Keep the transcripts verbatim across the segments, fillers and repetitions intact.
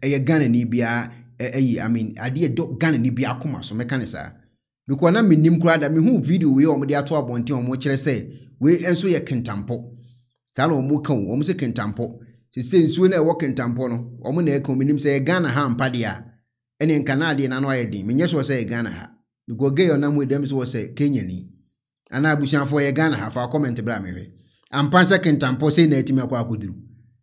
eye Ghana ni bia eh I mean ade do Ghana ni bia akoma so meka ne saa because na menim kura da me hu video we o mo de ato abonten o mo kire say we enso ye kentampo sala o mo kan o mo se kentampo se se nsuo na e wo kentampo no o mo na e kan menim say Ghana ha mpa de a ene nkana de na no ayedin menye so say Ghana ha because gay on am we dem so say Kenya ni ana abusianfo ye Ghana ha fa comment bra me hwe ampa se kentampo say na etimi akwa akoduru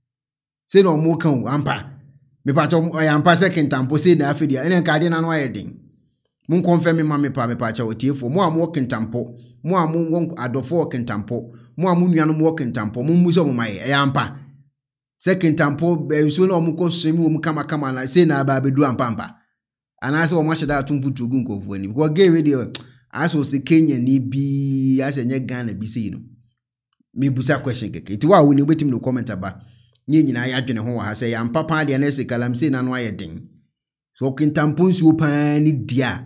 say no mo kan ampa me pa to ampa se kentampo say na afedi ene nkade na no ayedin mun confirm me ma me pa me pa cha otiefo mo am kentampo mo am won adofo kentampo mo am nuanu mo kentampo mun muso mo mai e ampa se kentampo be so no mo ko semi wo mu kama kama na say na ba bedu ampa ampa ana se wo ma sheda atumfu tugu nkofo ani because gay radio aso se Kenya ni bi ase nye Ghana bi sei no me busa question keke ti wa wo ni betim no comment aba nye nyina ya dwene ho wa ha se ya ampa pa de na se galamsey na no ayedin so kentampo nsuo pa ni dia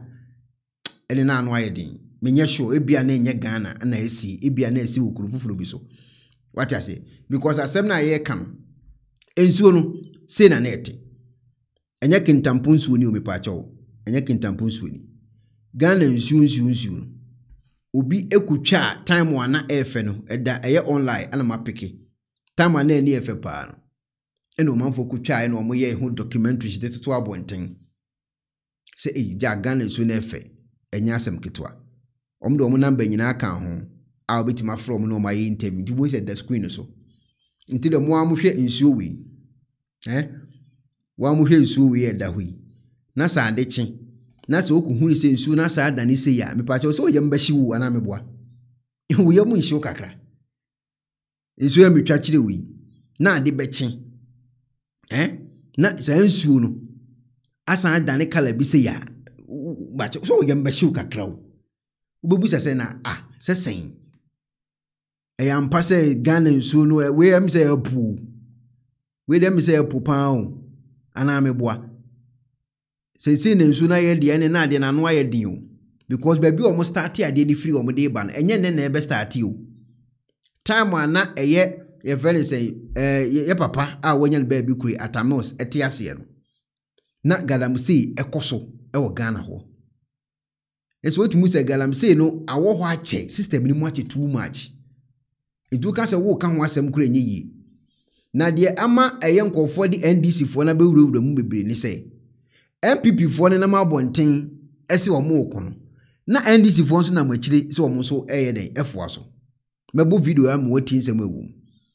ene na anu ayedin menye show ebia na enye Ghana na esi ebia na esi okuru fufuru bi so what I say because asem na ye kan ensuo no se na nete enye kentampo nsuo ni o mepa chawo enye kentampo nsuo ni Ghana nsuo nsuo nsuo obi ekutwa time wana efe no eda eye online ana mapeke time wana eni efe pa no ene o manfo kutwa ene o mo ye hu documentary de toto abonten se e ja Ghana nsuo na efe enya asem ketwa omdo omo number nyina aka ho a obetima from no my interview ndi bo se the screen so nti de mo amuhwe nsuo wi eh wa amuhwe nsuo wi e da hui na sa adechi na se okuhu se nsuo na sa adani se ya me pa che so ye mbahyi wu ana meboa wo ye mu nsuo kakra nsuo ya metwa kire wi na ade bechi eh na sa nsuo no asa adani kala bi se ya ba so wo ye mbahyi wu kakra wo ubebusa se na ah se sen e ya mpa se Ghana nsuo no we am se apu we dem se apu pa o ana meboa se se na nsuo na ye de ne na de na no aye din o because baby o mo start ade ni free o mo de ba no enye ne na e be start o time ana eye ye very say eh ye papa a wonya ne baby kuri atamos ete ase no na galamsey ekoso e wo Ghana ho it's what you say galamsey no awo ho ache system ni mu ache too much edu ka se wo ka ho asem kura nyi na de ama eye nkofo di N D C fo na be wurawura mu bebre ni say M P P fo ne na ma bonten ese o mo kono na N D C fo nso na machire se o mo so eye den efo aso mebo video am woti nsem ewu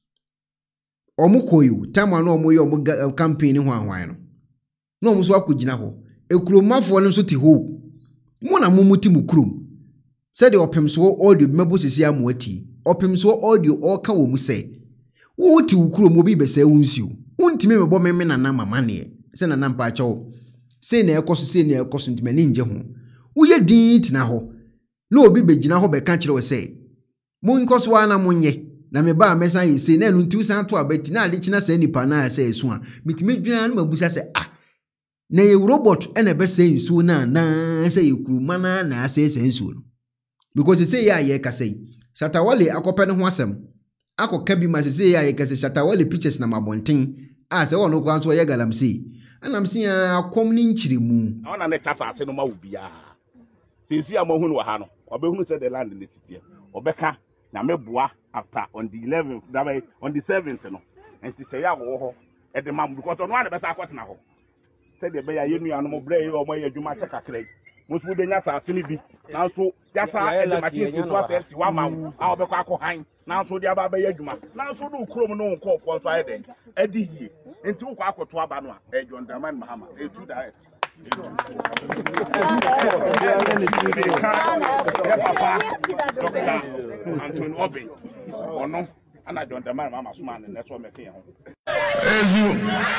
o mo koyu time na o mo ye o mo campaign ho ahwan no na o mo so akogina ho ekuromafo ne nso ti ho mo na mo muti mu krom said the opem so all the mebo sisi am woti opem so all the all ka wo mu say wo ti wo krom obi be say wonsuo untimi mebo meme na na mama ne se na na mpa acho se na ekoso se na ekoso ntimani nje ho wo ye din tina ho na obi begina ho be ka kire wo say mo nkoso wa na monye na me ba mesa yi se na enu nti usan to abati na ade kina se nipa na se esu a mitimi dwuna na mabusa se ah na ye robot ene be se nsuo na na se ye kuruma na na se se nsuo no because se ya ye ka sei Shatawale akope ne ho asem akoka bi ma se ya ye ka se Shatawale pictures na mabonten a se wono kwa so ye galamsey anam se ya akom ni nchiremu ona ne kasa ase no ma wo bia sisi amohu no ha no obehunu se the land ne sitie obeka na meboa after on the eleventh that way on the seventh no and se say ya wo ho e de mam because no ane be sa akotena ho se de be ya yenu anu mo bre o mo ye adwuma che kakra musu de nya sa ase ni bi na so ya sa e de machine so ase si wa mam a obekọ akọ han na so de aba be ya adwuma na so do krom no nko fo so ayede e di hie enti wo kwa akoto aba no a e John Dramani Mahama e tu direct papa Doctor Anthony Obi ono ana John Dramani Mahama so man na so meke ho ezu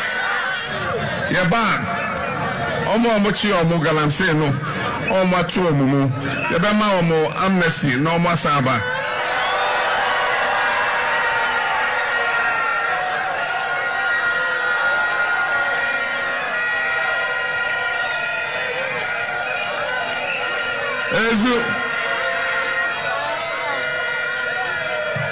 yeba omo omo chi omo galamsey no omo atu omo mu yeba ma omo amnesty no omo asaba ezu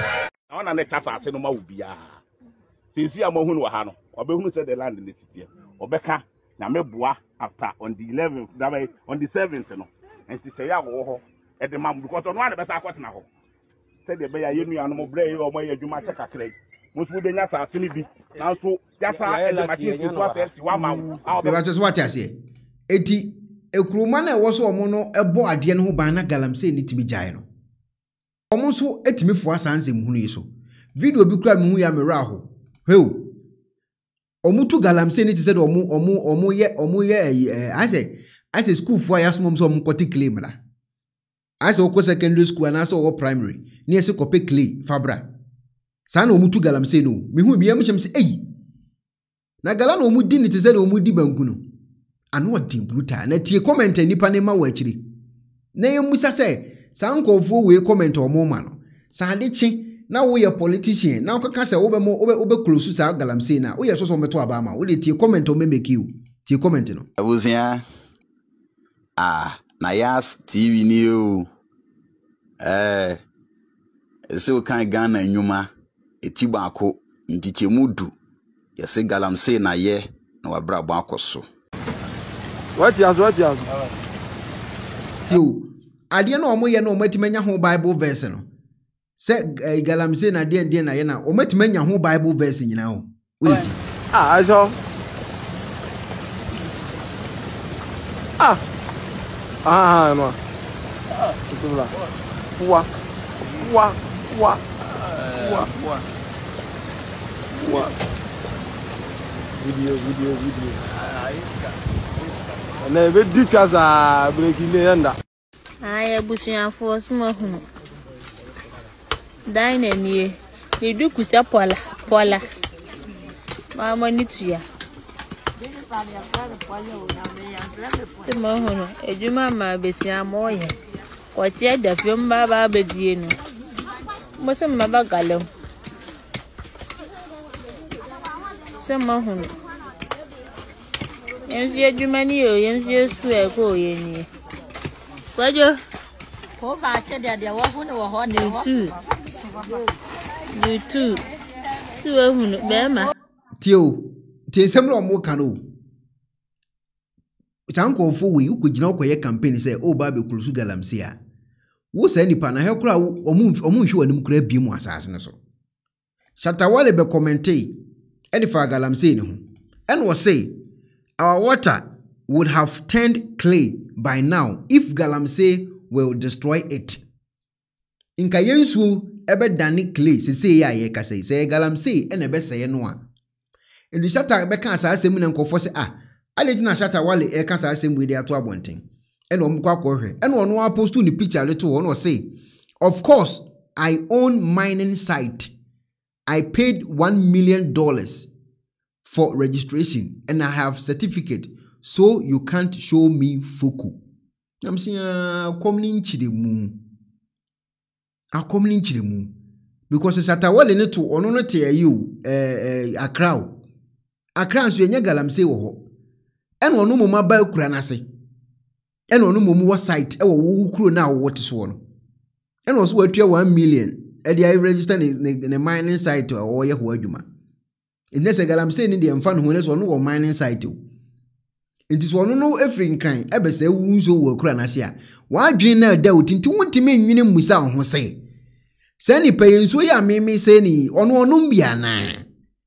ona ne kasa ase no ma wo bia sisi amohu no ha no obehunu se the land ne sitie obeka na meboa after on the eleventh that way on the seventh no and she say ya wo ho e de mam because no one be sa kwatena ho said the be ya yenu anu bre e o mo ya dwuma check akrai musu de nya sa asini bi na so ya sa e de machine to assess wa ma be ba just what ase eti ekruma na e wo so omo no ebo ade no ho ban na galamsey ni timi jae no omo so etimi fo asansem hunu yi so video bi kura me hu ya mera ho heu omo tu galamsey ni ti said omo omo omo ye omo ye I say I say school for ya smom so omo kwoti claim la I say okwo secondary school and I say okwo primary ni ese kope clay fabra sa na omo tu galamsey no me hu me yam chem se ei na gala na omo di ni ti said omo di banku no ano odi brutal na tie comment nipa ne ma wa akiri na yemusa se sa nkofo we comment omo ma no sa ade chi na wo ye politician na okaka se wo be mo wo be close sa galamsey na wo ye so so meto aba ma wo le tie comment o me make you tie comment no abuzia ah na yas T V ni o eh so kan Ghana nyuma eti baako ndichemudu ye se galamsey na ye na wabra bo akoso what yas what yas tio ade na omo ye na omatimanya ho Bible verse no se galamsey na de de na ye na omatimanya ho Bible verse nyina ho wuliti ah ajo ah ah no tutula wa wa wa wa wa wa video video video na be dikaza breaking the enda aya bushia force mo hunu dine nie e du kusa pola pola mama ni tia mo hunu ejuma ma besia mo ye ko tie da fiom ba ba bedie no mo se ma ba galem se mo hunu enzi ejuma ni o enzi su e ko ye ni wajo ko ba che de de wo hunu wo ho de wo you too tu hunu be ma tio tie semro omo kanu tanko fo we ukugina okoye campaign say o ba be kulusu galamsey a wo sa nipa na he kura omo omo nhwe wanim kura bi mu asase ne so Shatawale be commentate any for galamsey ne ho and was say our water would have turned clay by now if galamsey will destroy it inka yensu ebe dani clay se say ya ye ka say say galamsey ene be say no a indi Shatta be kan asase mu ne nkofo se ah Alejina Shatawale e kan asase mu de ato abonten ene omkwa akohwe ene ono apostu ni picture leto ono say of course I own mining site. I paid one million dollars for registration and I have certificate, so you can't show me foku. I'm saying, uh, coming chidemu. I coming chidemu because it's at a wall in it to honor to you, uh, a crowd. A crowd, so you galamsey wo. And one no more by Kranase. And one no more site, or who crew now what is one. And was worth one million. Edi I register in the mining site or ye huaduma. In this galamsey in the infant who is one mining site. It is one no every kind, ever say wounds over Kranasia. Why dream now doubt into what to mean minimum without who say? Sani pay so ya mimi seni on one umbiana.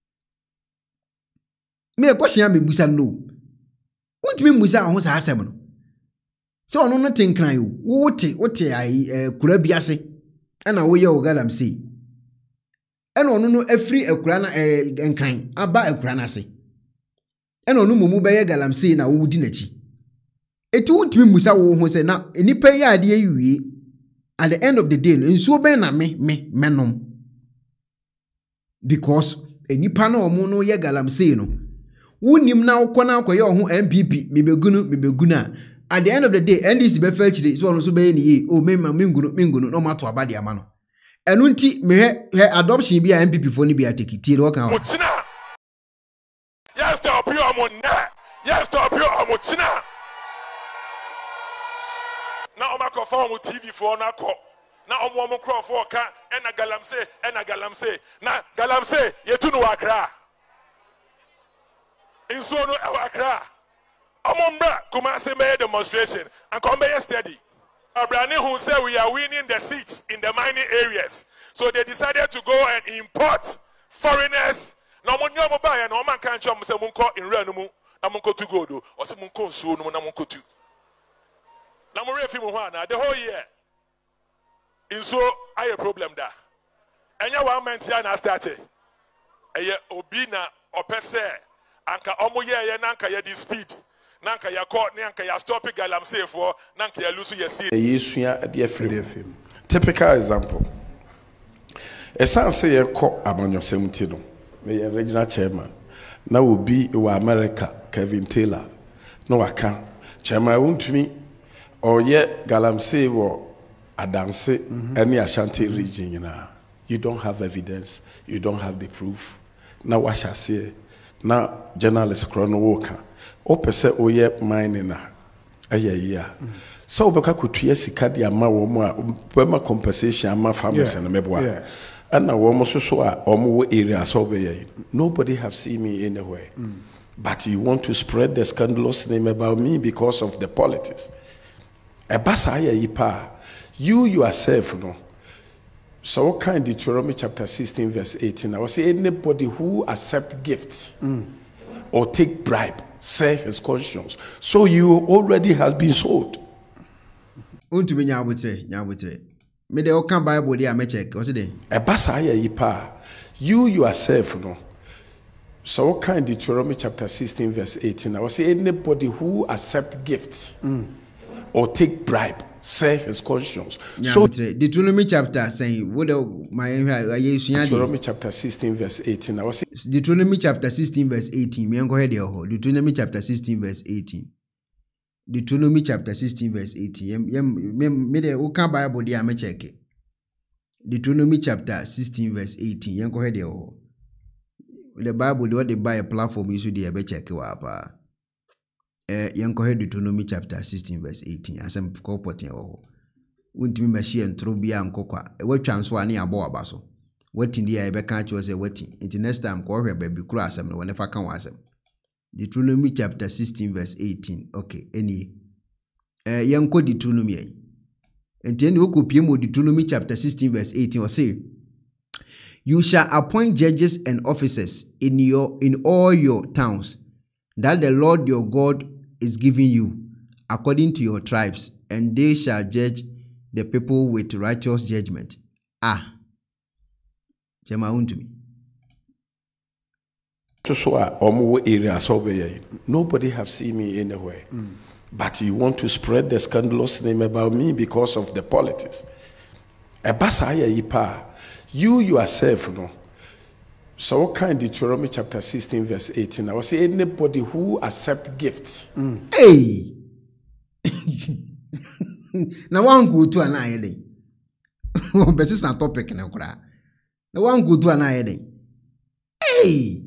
Me a question me busa no. What mean without who's a seven? So on nothing can you. What what I could be assay. And away your galamsey. And on no every a crana and kind, about a cranasi. And on no mumu by a galamsey na woodinachi. It won't be Musa who say now any pay idea you at the end of the day, and so ben me me menom. Because any pano or mono ye galamsey no. Wouldn't him now kwana kwa yo M P P, me begunu, me beguna. At the end of the day, N D C be fetch it, so also be any oh me mingunu mingunu no matter about the amano. And unti me he adoption be a M P P for ni be a take it. Muchina. Yes, to appear on yes, to appear on Muchina. Now I'm a form with T V for na ko. Now I'm one crop for ka and a galamsey and a galamsey. Now galamsey, you two know Accra. In so no Awakra. Omombra, Kumasi made demonstration and come by steady. Abrani who said we are winning the seats in the mining areas. So they decided to go and import foreigners. No one know buy and no man can't jump say munko in renumu, namunko to go do, or some munko so no namunko to. Namurefi muhana the whole year. In so I a problem there. And ya one man here na started. Eye obina opese anka omo ye ye nanka ye di speed. Nanka ya court nanka ya stop galamsey for nanka ya lose your seat. Yesua ade afrim. Typical example. Esan say ye ko amanyosem ti no. Me regional chairman. Na obi wa America Kevin Taylor. No waka. Chairman wuntumi or ye galamsey wo adanse any Ashanti region you know. You don't have evidence, you don't have the proof. Now what shall say? Now journalist Chrono Walker. O pese oye mining na. Aya yeah. So beka kutuye sika di ama wo mo a pema compensation ama farmers na meboa. And now wo mo so so a omo area so be. Nobody have seen me anywhere. Mm. But you want to spread the scandalous name about me because of the politics. E basa aya yipa. You yourself no. So what kind Deuteronomy chapter sixteen verse eighteen? I will say anybody who accept gifts mm. or take bribe, serve his conscience. So you already has been sold. Unto me nyabutre, nyabutre. Me de okan Bible dey am check. What's it? E basa ya yipa. You yourself no. So what kind Deuteronomy chapter sixteen verse eighteen? I will say anybody who accept gifts mm. or take bribe, serve his conscience. Yeah, so Deuteronomy chapter saying what my Deuteronomy chapter sixteen verse eighteen. I was Deuteronomy chapter sixteen verse eighteen. Me go ahead there. Deuteronomy chapter sixteen verse eighteen. Deuteronomy chapter sixteen verse eighteen. Me me the okan Bible there me check it. Deuteronomy chapter sixteen verse eighteen. Yen go ahead there. The Bible what they buy a platform you should there be check wa pa. Eh, yanko head Deuteronomy chapter sixteen verse eighteen. Asem kopotin o. Untimi machine ntro bia nkokwa. E watwa nso ani abo abaso. Wetin dia e be kan cho say wetin. Until next time ko hwe baby kura asem no whenever kan wasem. Deuteronomy chapter sixteen verse eighteen. Okay, any. Eh yanko Deuteronomy ai. Enti eni okopie mo Deuteronomy chapter sixteen verse eighteen or say you shall appoint judges and officers in your in all your towns that the Lord your God is giving you according to your tribes, and they shall judge the people with righteous judgment. Ah, Chema unto me. Nobody have seen me anywhere. Mm. But you want to spread the scandalous name about me because of the politics. You yourself no. So what kind Deuteronomy chapter sixteen verse eighteen? I will say anybody who accept gifts. Mm. Hey! Now one go to an eye day. But it's not topic in a cry. Now one go to an eye day. Hey!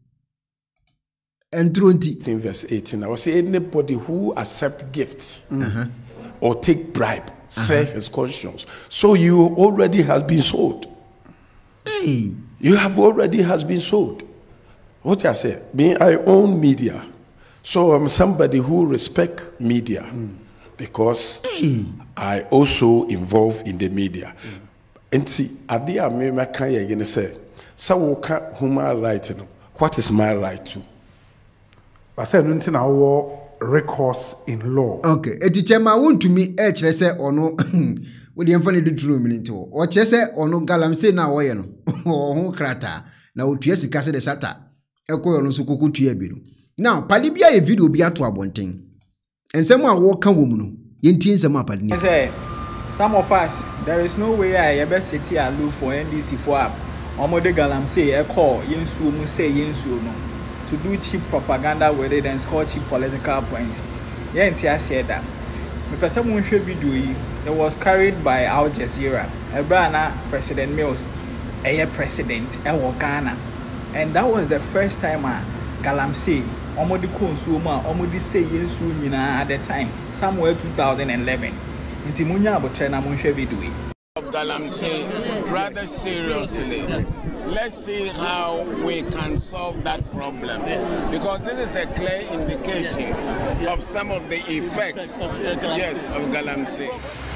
And twenty verse eighteen. I will say anybody who accept gifts mm. uh-huh. or take bribe, serve uh-huh. his conscience. So you already has been sold. Hey! You have already has been sold. What I say, me, I own media. So I'm somebody who respect media mm. because hey. I also involve in the media. And see, idea me can again say, so human right, what is my right to? I said nothing our recourse in law. Okay, a teacher ma want to me H say or no with the infant Deuteronomy to or chese or no galamsey na woye no or krata na otuesi kase de sata ekọ no so koku tue bi no. Now pali bia e video bia to abonten ensem a wo ka wom no yenti ensem a pali ni say some of us there is no way I ever sit here look for N D C for app omode galamsey ekọ yensuo mu say yensuo no to do cheap propaganda with it and score cheap political points. Yenti I said that the person who showed video it was carried by Al Jazeera. Ebrana President Mills, a president, a Ghana, and that was the first time a Galamsey, Omodi Konsuma, Omodi say Yensu Nina at the time, somewhere two thousand eleven. Intimunya Bochena Munshe video. Galamsey rather seriously. Let's see how we can solve that problem, because this is a clear indication of some of the effects, yes, of Galamsey.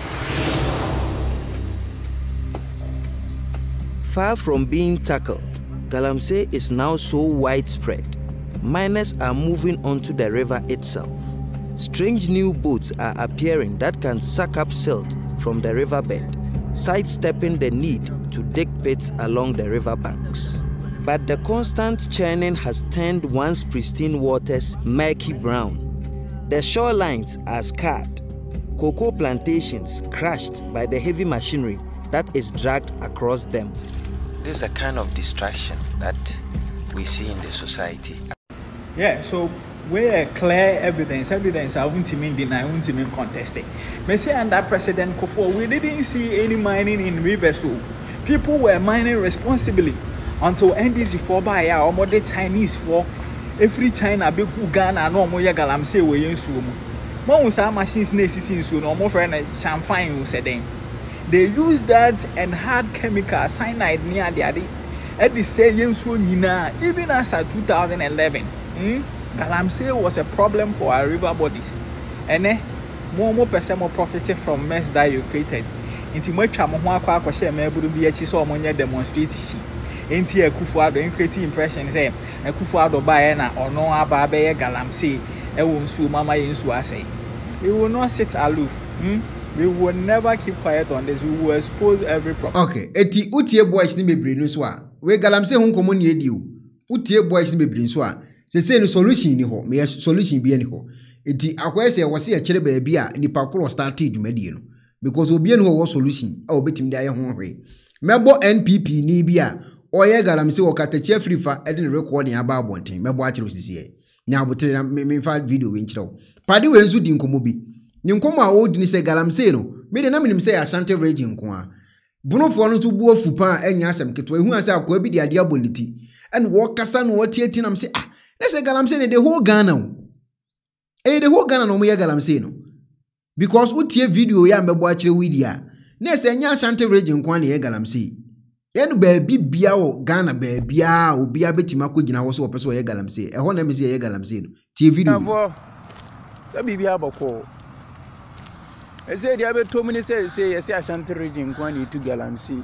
Far from being tackled, Galamsey is now so widespread. Miners are moving onto the river itself. Strange new boats are appearing that can suck up silt from the riverbed, sidestepping the need to dig pits along the riverbanks. But the constant churning has turned once pristine waters murky brown. The shorelines are scarred, cocoa plantations crushed by the heavy machinery that is dragged across them. This is a kind of distraction that we see in the society. Yeah, so we're clear evidence, evidence I won't mean deny, I won't mean contested. Me say under President Kufuor, we didn't see any mining in rivers. So people were mining responsibly until N D C four by ya or more the Chinese for every China big Ghana no more Galamsey we in sumo. Most our machines next in so no more friend champagne who said them. They use that and had chemical cyanide near the adi. At the same time, even as at two thousand eleven, hmm, Galamsey was a problem for our river bodies. And eh, more more person more profited from mess that you created. Inti mo twa mo ho akwa akwa me buru bi achi so omonye demonstration. Inti Akufo-Addo in creating impression say Akufo-Addo ba na ono aba be ye Galamsey e wo nsu mama ye nsu asay. We will not sit aloof. Hmm? We will never keep quiet on this. We will expose every problem. Okay, eti utie boys ni mebre no so a. We Galamsey ho nkomo ni edi o. Utie boys ni mebre so a. Se se no solution ni ho. Me solution bi ni ho. Eti akwese wo se ya kire ba bia nipa kro started dwumadie no. Because obi enu wo solution a obetim de aye ho hwe. Mebo N P P ni bia oye Galamsey wo katache frifa e de recording aba abonten. Mebo a kire osisi e. Nya abotere na me fa video we nkire wo. Pade we nsu di nkomo bi. Ni nkomo a odi ni se Galamsey no. Me de na menim se Ashanti region nko a. Bunofo no to buo fupa anya asem keto ehu ase akwa bi de ade aboniti. And wo kasa no wotieti nam se ah, na se Galamsey ne the whole Ghana o. Eh the whole Ghana no mo ye Galamsey no. Because utie video ya mbebo a kire widia. Na se anya Ashanti region nko a na ye Galamsey. Ye no ba bi bia wo Ghana ba bia obi abetima kwagina wo so opeso ye Galamsey. E ho na me se ye Galamsey no. Tie video. That be aboko. I said, "I told me say say yes, Ashanti region kwani to Galamsey."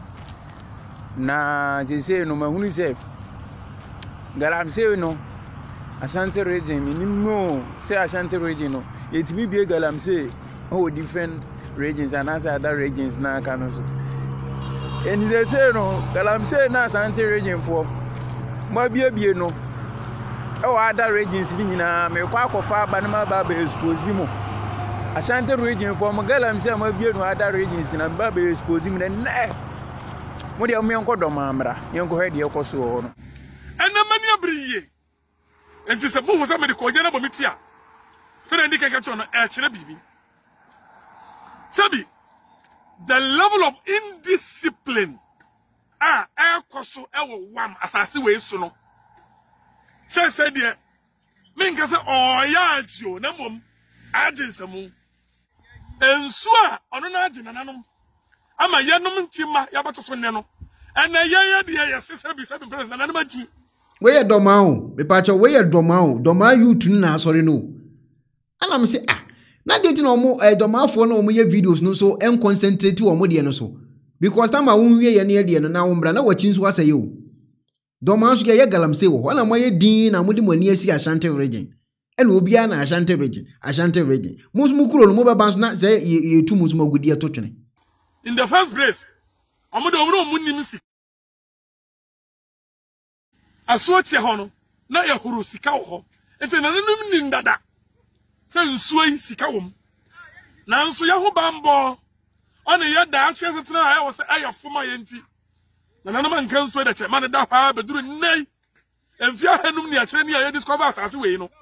Na they say no mahuni say Galamsey no Ashanti region minimum say Ashanti region no. It may be Galamsey oh different regions and other regions na kanoso. And they say no Galamsey na Ashanti region for ma bia bia no. Oh other regions ni nyina me kwa kofa ba na ma ba be expose mo. Ashanti region for Galamsey ma bia no other regions na ba be expose mo na mo de mo yenko do mamra yenko he de yekoso ho no. Ena mani abriye. Enti se bo ho se me de ko jana bo mitia. Se na ndike kacho no e kire bibi. Sabi the level of indiscipline ah e koso e wo wam asase we so no. Se se de me nka se o ya agio na mom aginsemu. Ensu a ono na agina nanom. Ama yenom ntima ya batoso ne no. Ena ye ye de ye sese bi se bi president na na magimi. We ye doma o, me pa cho we ye doma o, doma youth na asori no. Ana me say ah, na dey tin omo eh doma afo na omo ye videos no so en concentrate omo de no so. Because time a won wie ye na de no na wo mbra na wachi nso asaye o. Doma so ye Galamsey wo, na mo ye din na mo di mani asi Ashanti region. En obi a na Ashanti region, Ashanti region. Mo so mo kuro no mo ba ban so na say ye tu mo so magudi e to twene. In the first place, omo de omo no mo nim si. Aso tie ho no, na ye horo sika wo ho. Enti na nanum nin dada. Se nsuo yi sika wo m. Na nso ye ho bambo. Ona ye da ache setena aye wo se aye foma ye nti. Na nanum nkan nsuo da che man da ha beduru nei. Emfi ahanum ni akere ni aye discover asase we no.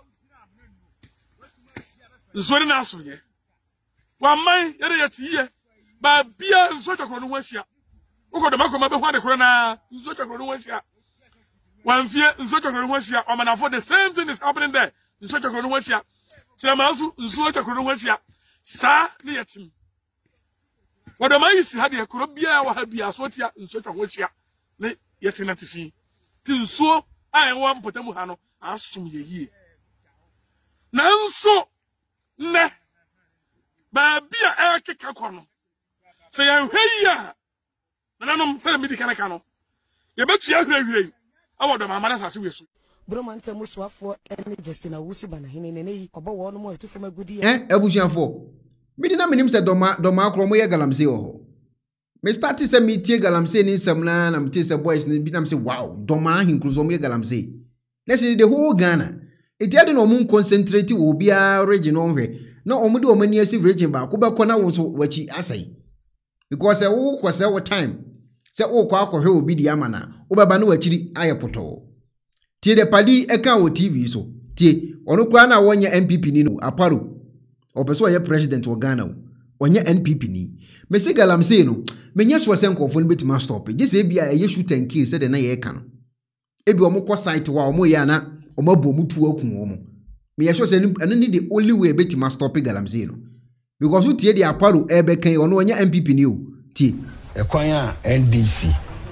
Nsuo ni na aso ye. Wa man ye ye tie. Ba bia nsuo twakro no ho ahia. Ukodo makoma be ho ade kro na nsuo twakro no ho ahia. One fear, Nsocha Kronosia, or man, for the same thing is happening there. Nsocha Kronosia, Chamasu, Nsocha Kronosia, Sa, near him. What am I see had a Kurobia or Habia Sotia in such a watch yet in a tiffy. Till so I want Potamuhano ask me a year. Now so ne Babia Ake Kakono. Say I'm here. And I'm telling me the Canacano. You bet you agree. I want my mother's as we so. Bromanta Muswa for any Justina Wusibana in about one more to from a good year. Eh, Ebusian for. Me did not mean him said Doma Doma Cromoya Galamsey. Me started to me tear Galamsey in some land and tis a boys and be say, wow, Doma in Cruzomia Galamsey. Let's say the whole Ghana. It didn't no moon concentrated will be a region on her. No, Omudu Omaniasi region back, Kuba Kona was what she assay. Because a walk was our time. Say, oh, Quack or will be the Amana, Obabanu actually Ayapoto. Tie de padi eka o T V so. Tie, ono kwa na wonye N P P ni no, Aparu. Opeso ye president wa Ghana o. Onye N P P ni. Me se Galamsey no, me nye so sen konfo no betima stop. Je se bia ye shoot and kill se de na ye ka no. Ebi omo kwa site wa omo ye na omo bo mutu akun omo. Me ye so se eno ni the only way betima stop Galamsey no. Because who tie de Aparu ebe kan ono onye N P P ni o. Tie. Ekwanya N D C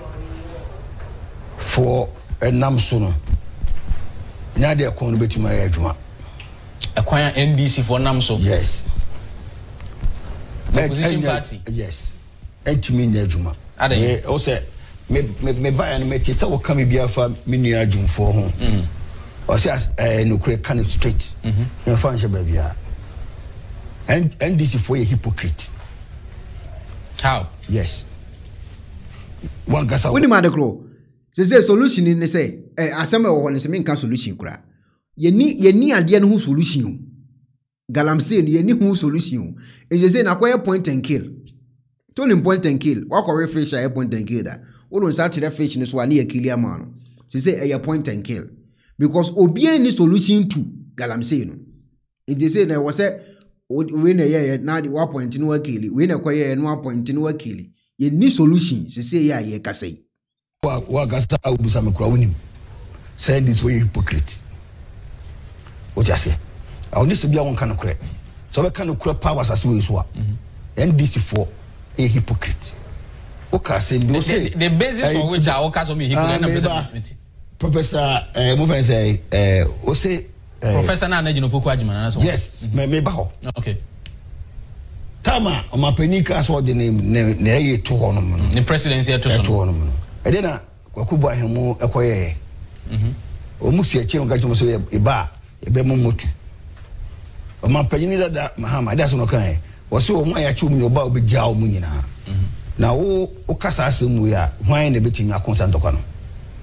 for enam so no. Now they are going to be my adjuma. Acquire N D C for Namso. Yes. The opposition party. Yes. And to me, Najuma. Are they also me me buy and me tisa will come be a for mini adjum for home. Or says a no create kind of straight. No fancy baby. And N D C for a hypocrite. How? Yes. One gasa. When the man crow. Say solution in say eh asema wo ne se menka solution kura ye ni ye ni ade no solution Galamsey ye ni hu solution e say na kwaya point and kill to point and kill wakore fish a point and kill da wo don start the fish ni so ani e kill am no say e point and kill because obi any solution to Galamsey no e say na wo say we na ye na the one point no wa kill we na kwaya no one point no wa kill ye ni solution say ye ya ye kasai wa gasa ubusa me kura wonim say this way hypocrite what you say I only say bia won kan kure so we kan kure powers as we so a N D C for a hypocrite o ka say do say the basis for which I ka so me hypocrite na president Professor eh mo fan say eh o say Professor na na Poku Agyeman na so yes me me ba ho okay tama o ma panika so de ne ne ye to ho no the presidency to so no edena kwakubu ahemu ekoye mhm omusi eche ngajo so eba ebe momotu o ma panyini da mahama da so no kan wo se o ma ya chu mu oba obegia o mu nyina na wo o kasa asemu ya hwan na betimi akonta ndokwa no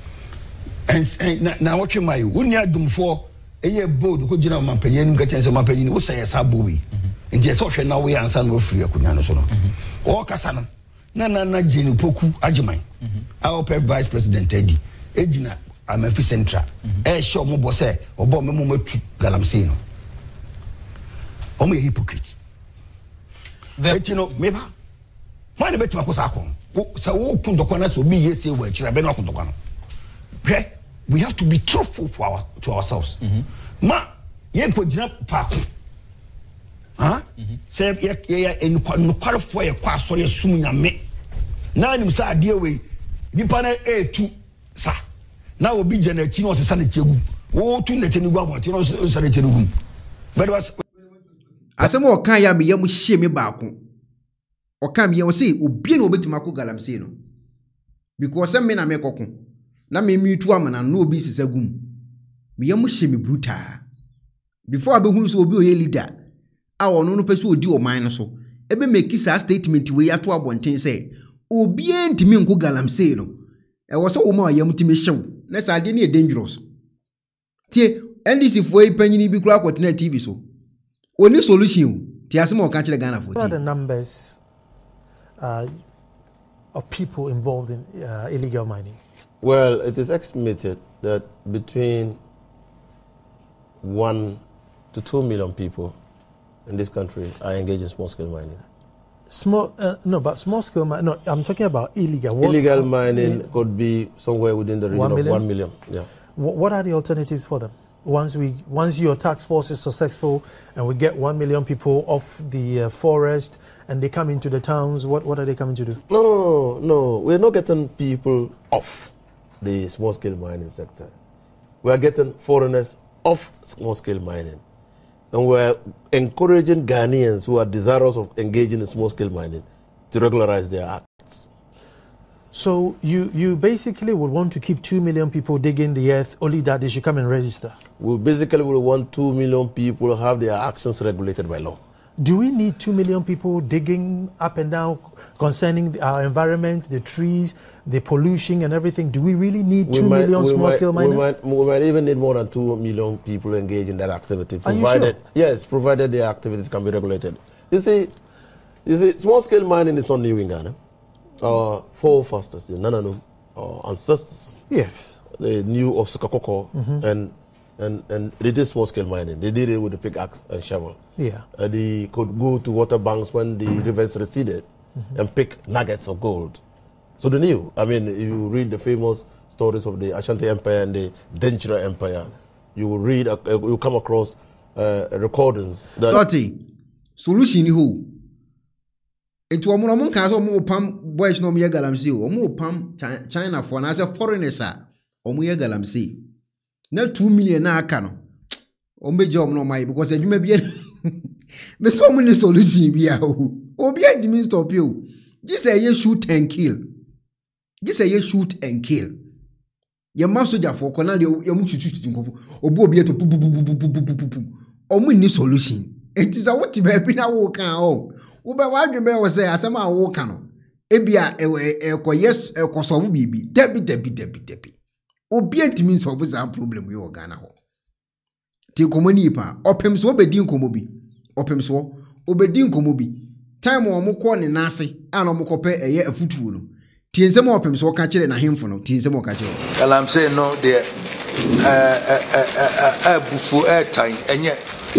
en na wo twe mai wo ni adumfo eye bold ko gina ma panyini nga chense ma panyini wo say sabo wi nje so hwe na wo ya ansa no free akunya no so no o kasa no na na na Jane Poku Agyeman our vice president Eddie Ejina Amefi Central eh show mo bo say obo me mo matu Galamsey no o mo hypocrite the no meba why the betima ko sa akon so wo kundokwa na so bi yesi wa kira be no kundokwa no we have to be truthful for our to ourselves ma ye ko gina pa ko ha say ye ye en kwaro fo ye kwa so ye sum nyame na nim sa ade we nipa na e tu sa na obi je na chi no sesa na chegu wo tu na cheni gu abon no sesa na cheni gu but was asemo o kan ya me yam hie me baako o kan me yam say obi na obetima ko Galamsey no because me na me kokko na me mi tu amana no obi sesa gum me yam hie me brutal before abehunu so obi o ye leader a ono no pese odi o man no so ebe make sa statement we ato abonten say obi entimi nko Galamsey no e wo so wo ma yam timi hyew na sa ade ne dangerous tie N D C for panyini bi kura kwotena T V so oni solution tie asem o ka kire Ghana for what are the numbers uh, of people involved in uh, illegal mining? Well, it is estimated that between one to two million people in this country are engaged in small-scale mining. Small, uh, no, but small-scale mining. No, I'm talking about illegal. What, illegal mining uh, could be somewhere within the region one of one million. Yeah. What, what are the alternatives for them? once we once your task force is successful and we get one million people off the uh, forest and they come into the towns, what what are they coming to do? No, no, no. We're not getting people off the small-scale mining sector. We are getting foreigners off small-scale mining. And we're encouraging Ghanaians who are desirous of engaging in small-scale mining to regularize their acts. So you, you basically would want to keep two million people digging the earth, only that they should come and register? We basically will want two million people to have their actions regulated by law. Do we need two million people digging up and down concerning our environment, the trees, the pollution and everything? Do we really need two might, million small-scale miners? We might, we might even need more than two million people engaged in that activity. Provided, Are you sure? Yes, provided their activities can be regulated. You see, you see, small-scale mining is not new in Ghana. Our forefathers, the Nananum, our ancestors, yes, they knew of Sokakoko, mm-hmm. and and and they did small-scale mining. They did it with the pickaxe and shovel. Yeah, uh, they could go to water banks when the rivers receded, mm-hmm. and pick nuggets of gold. So they knew. I mean, you read the famous stories of the Ashanti Empire and the Denchira Empire. You will read, uh, you come across uh, recordings. That Toti, solution who? Into a moment, Kazo Pam, boys no mere galamsi, or more Pam China for as a foreigner, or mere galamsi. Not two million na cano. O me job no my because you may be me so many solutions be a who. O be a means stop you. This a ye shoot and kill. This a ye shoot and kill. Your master for Conal, your much to think of, or Bobby to poo poo poo poo poo poo poo poo. O me solution. It is a what to be a walk out. Uba wadi mbe wase asema awoka no ebia ekọ yes ekọ solve bibi debi debi debi debi obi antimi solve za problem yo Ghana ho ti komoni pa opem so obedi nkomo bi opem so obedi nkomo bi time o mokọ ne nase ana mokope eye afutuo no ti nsem opem so ka kire na hemfo no ti nsem o ka kire kalam say no there eh eh eh eh bufu eh tan enye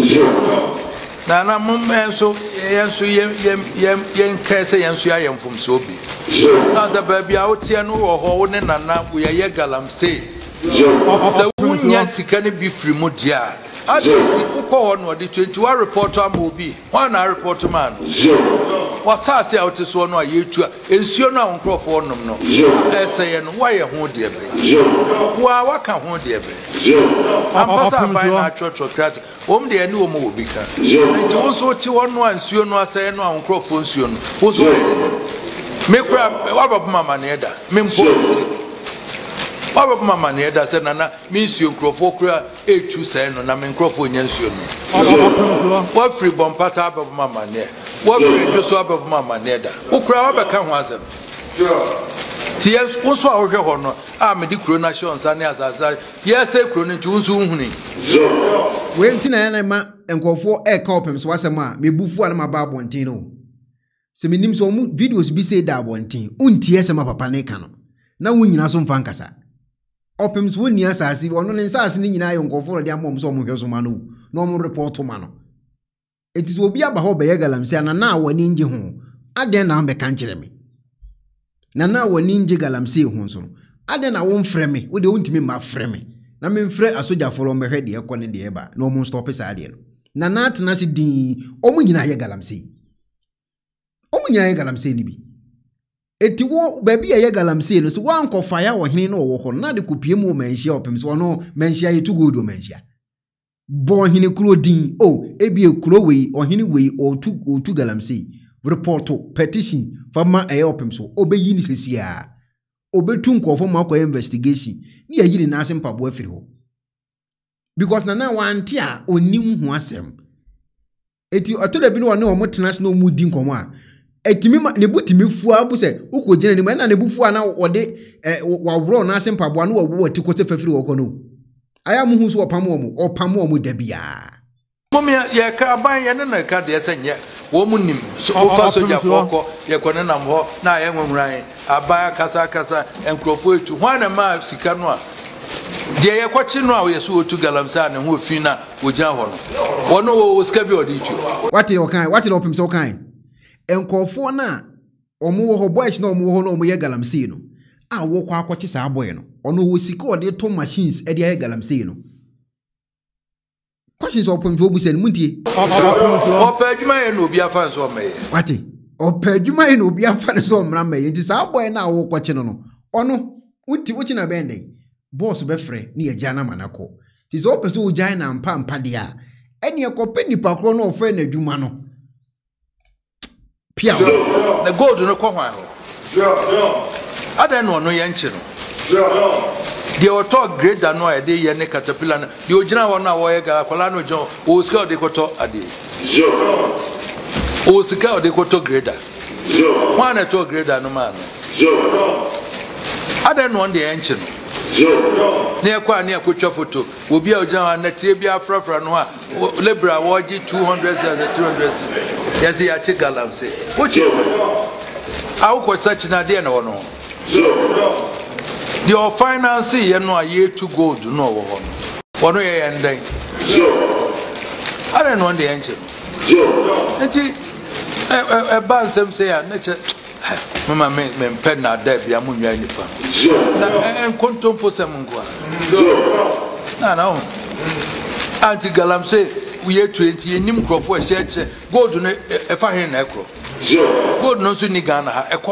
na na mummen so yenso yem yem yen kese yenso ya yemfum so bi na za ba bia wotie no wo ho ne nana wo ye galamse so wunya sika ne bi firi mu dia ade ti kokọ ho no de twenty-one report am obi one na report man wasase a wote so no ayetu a ensuo no a nkrofo nom no eseye no wa ye ho de be wa waka ho de be ampasa ban na chocho krat om de ani om obi ka nti won so ti won no ansuo no aseye no a nkrofo nsuo no wo so me kra wa baba mama ne da me mpo wa baba mama ne da se nana me nsuo nkrofo kra etu say no na me nkrofo nya nsuo no wa free bompata baba mama ne wa free to so baba mama ne da wo kra wa beka ho asem ti yes wo so a wo hwe ho no a me di kro na show nsa ne asasa yes e kro no ti wo so nhuni we nti na na ma enkofo e ka opem so asem a me bufu a na ma ba abontin no se me nim so mu videos bi say da abontin unti esema papa ne ka no na wo nyina so mfa nkasa opem so ni asase ono ne nsase ne nyina yonkofo no de amom so mo hwe so ma no no mo report ma no enti so obi aba ho be ye galamse na na wani nje ho aden na mbe kan kire me na na wani nje galamse ho so aden na wo mfrɛ me wo de wontimi ma frɛ me na me mfrɛ asoja folo mbehwe de ekɔ ne de eba na omo stop sa ade no na na atena se din omo nyina ye galamse omo nyina ye galamse ni bi eti wo ba bi ye galamse no so wan kofa ya wo hene no wo ho na de kopie mu manhia opem so no manhia ye to go do manhia bo hene kuro din o ebi e kuro we ohene we o tu o tu galamse report petition fama e opem so obeyi ni sesia obetu nkofo makwa investigation ni yiri na asem pabo afiri ho because na na wanti a onim ho asem eti otoda bi no ne omo tenase na omu di nkomo a etimi ne butimi fu abu se ukogina ni na ne bufu a na wode wawro na asem pabo na wo wati ko se fafiri wo kono aya mu hu so opamo omo opamo omo da bia mom ye ka ban ye ne na ka de senye wo munim so fa so ja foko ye kone nam ho na ye nwuran abaya kasa kasa enkrofo etu hwana ma sika no a de ye kwachi no a ye so otu galamsa ne ho fi na ogina ho no wono wo sika bi odi tu what you kan what you opim so kan enkofo na omo wo ho boys na omo wo ho na omo ye galamse no a wo kwa akwachi sa boy no ono wo sika odi to machines e de ye galamse no questions open for busen muntie opa adwuma ye no obi afa so me wate opa adwuma ye no obi afa so mra me nti sa boy na wo kwache no no ono unti wo china bende boss be frɛ ne agya na manako ti so opeso wo gyan na mpa mpa de a ene ekope nipa kro no ofɛ na adwuma no pia the gold no kwa hwan ho ada no no ye nche no the auto grader no e de ye ne caterpillar the original one na wo ye ga kwala no jo o sika de koto ade o sika de koto grader one na to grader no man ada no on de enche no ne kwa ne akotwa photo obi a ojan na tie bia frafra no a lebra wo gi two hundred and three hundred yes ya che galamse oche awu ko search na de na wono the finance ye no aye to gold no wo ho no wono ye yenden ada no on de enche enti e e ba nsem se ya ne che mama me me pen na da bia mu nwa nipa na en kontom fo sem ngwa na na o anti galamse we twenty enim crofo e che gold no e fa hin na ekro gold no so ni Ghana ha ekọ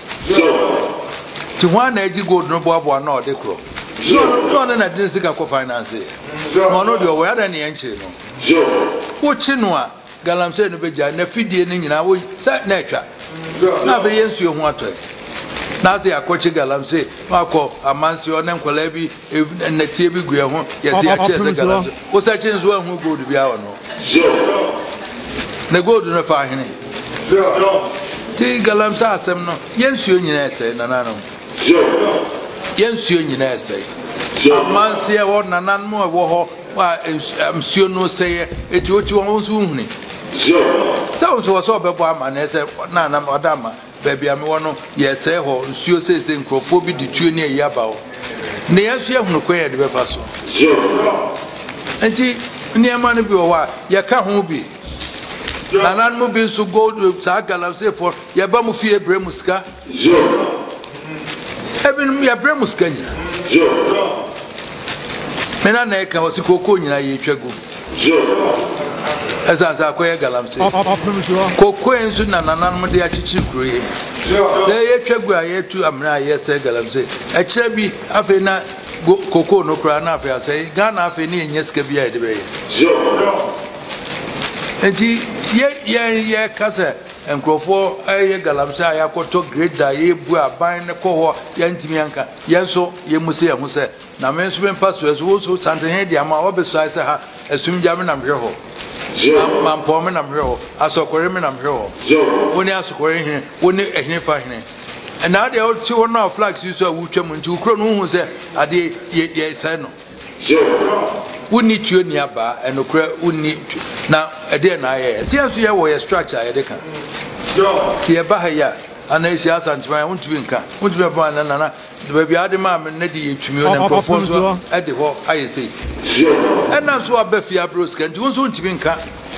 ti wan na egi gold no bo abo na o de kro no no na din sika ko finance no no de o ya da ne enche no wo chi no a galamse no beja na fidie ni nyina wo na etwa na be yensu ho ato na se akochi galamse akọ amansi o na nkwala bi na tie bi gu ho yesi a che de galamse wo sa che nzo ho gold bi awo no na gold no fa hene ti galamse asem no yensu nyina ese na nanom yensu nyina ese amansi e wo nanan mo wo ho wa amsuo no se eti ochi wo so huni so so so be bo ama na se na na odama baby am wono ye se ho nsuo se se nkrofo bi di tuo ne ya ba wo ne yesu ehunu kwen ye de be fa so enti ne ama no bi wo wa ye ka ho bi na nan mo bi so gold sa galamse for ye ba mu fie brem ska ebin ye brem ska nya mena na e ka wasi koko nyina ye twago esa sa ko ye galamse koko ensu na nanan mo de achichi kuroye de ye twago aye tu amra ye se galamse e kire bi afi na koko no kura na afi ase Ghana afi ni enyeska bi ade be enti ye ye ye kase enkrofo aye galamse aya koto grader ye bu aban ne ko ho ye ntimi anka ye nso ye muse ye huse na men so ben paso eso wo so santen dia ma obeso ase ha esum jame na mhwe ho ma mpo me na mhwe ho asokore me na mhwe ho woni asokore hene woni ehne fa hene na de o ti wono flags so awutwa mu nti ukro no hu se ade ye ye sai no woni tuo ni aba enokra woni na ede na ye se aso ye wo ye structure ye de kan ti e ba ha ya ana isi asantima won tubi nka won tubi ba na na the baby ade ma me na de yetumi o na profo so e de ho aye sei e na so abafia broska nti won so ntibi nka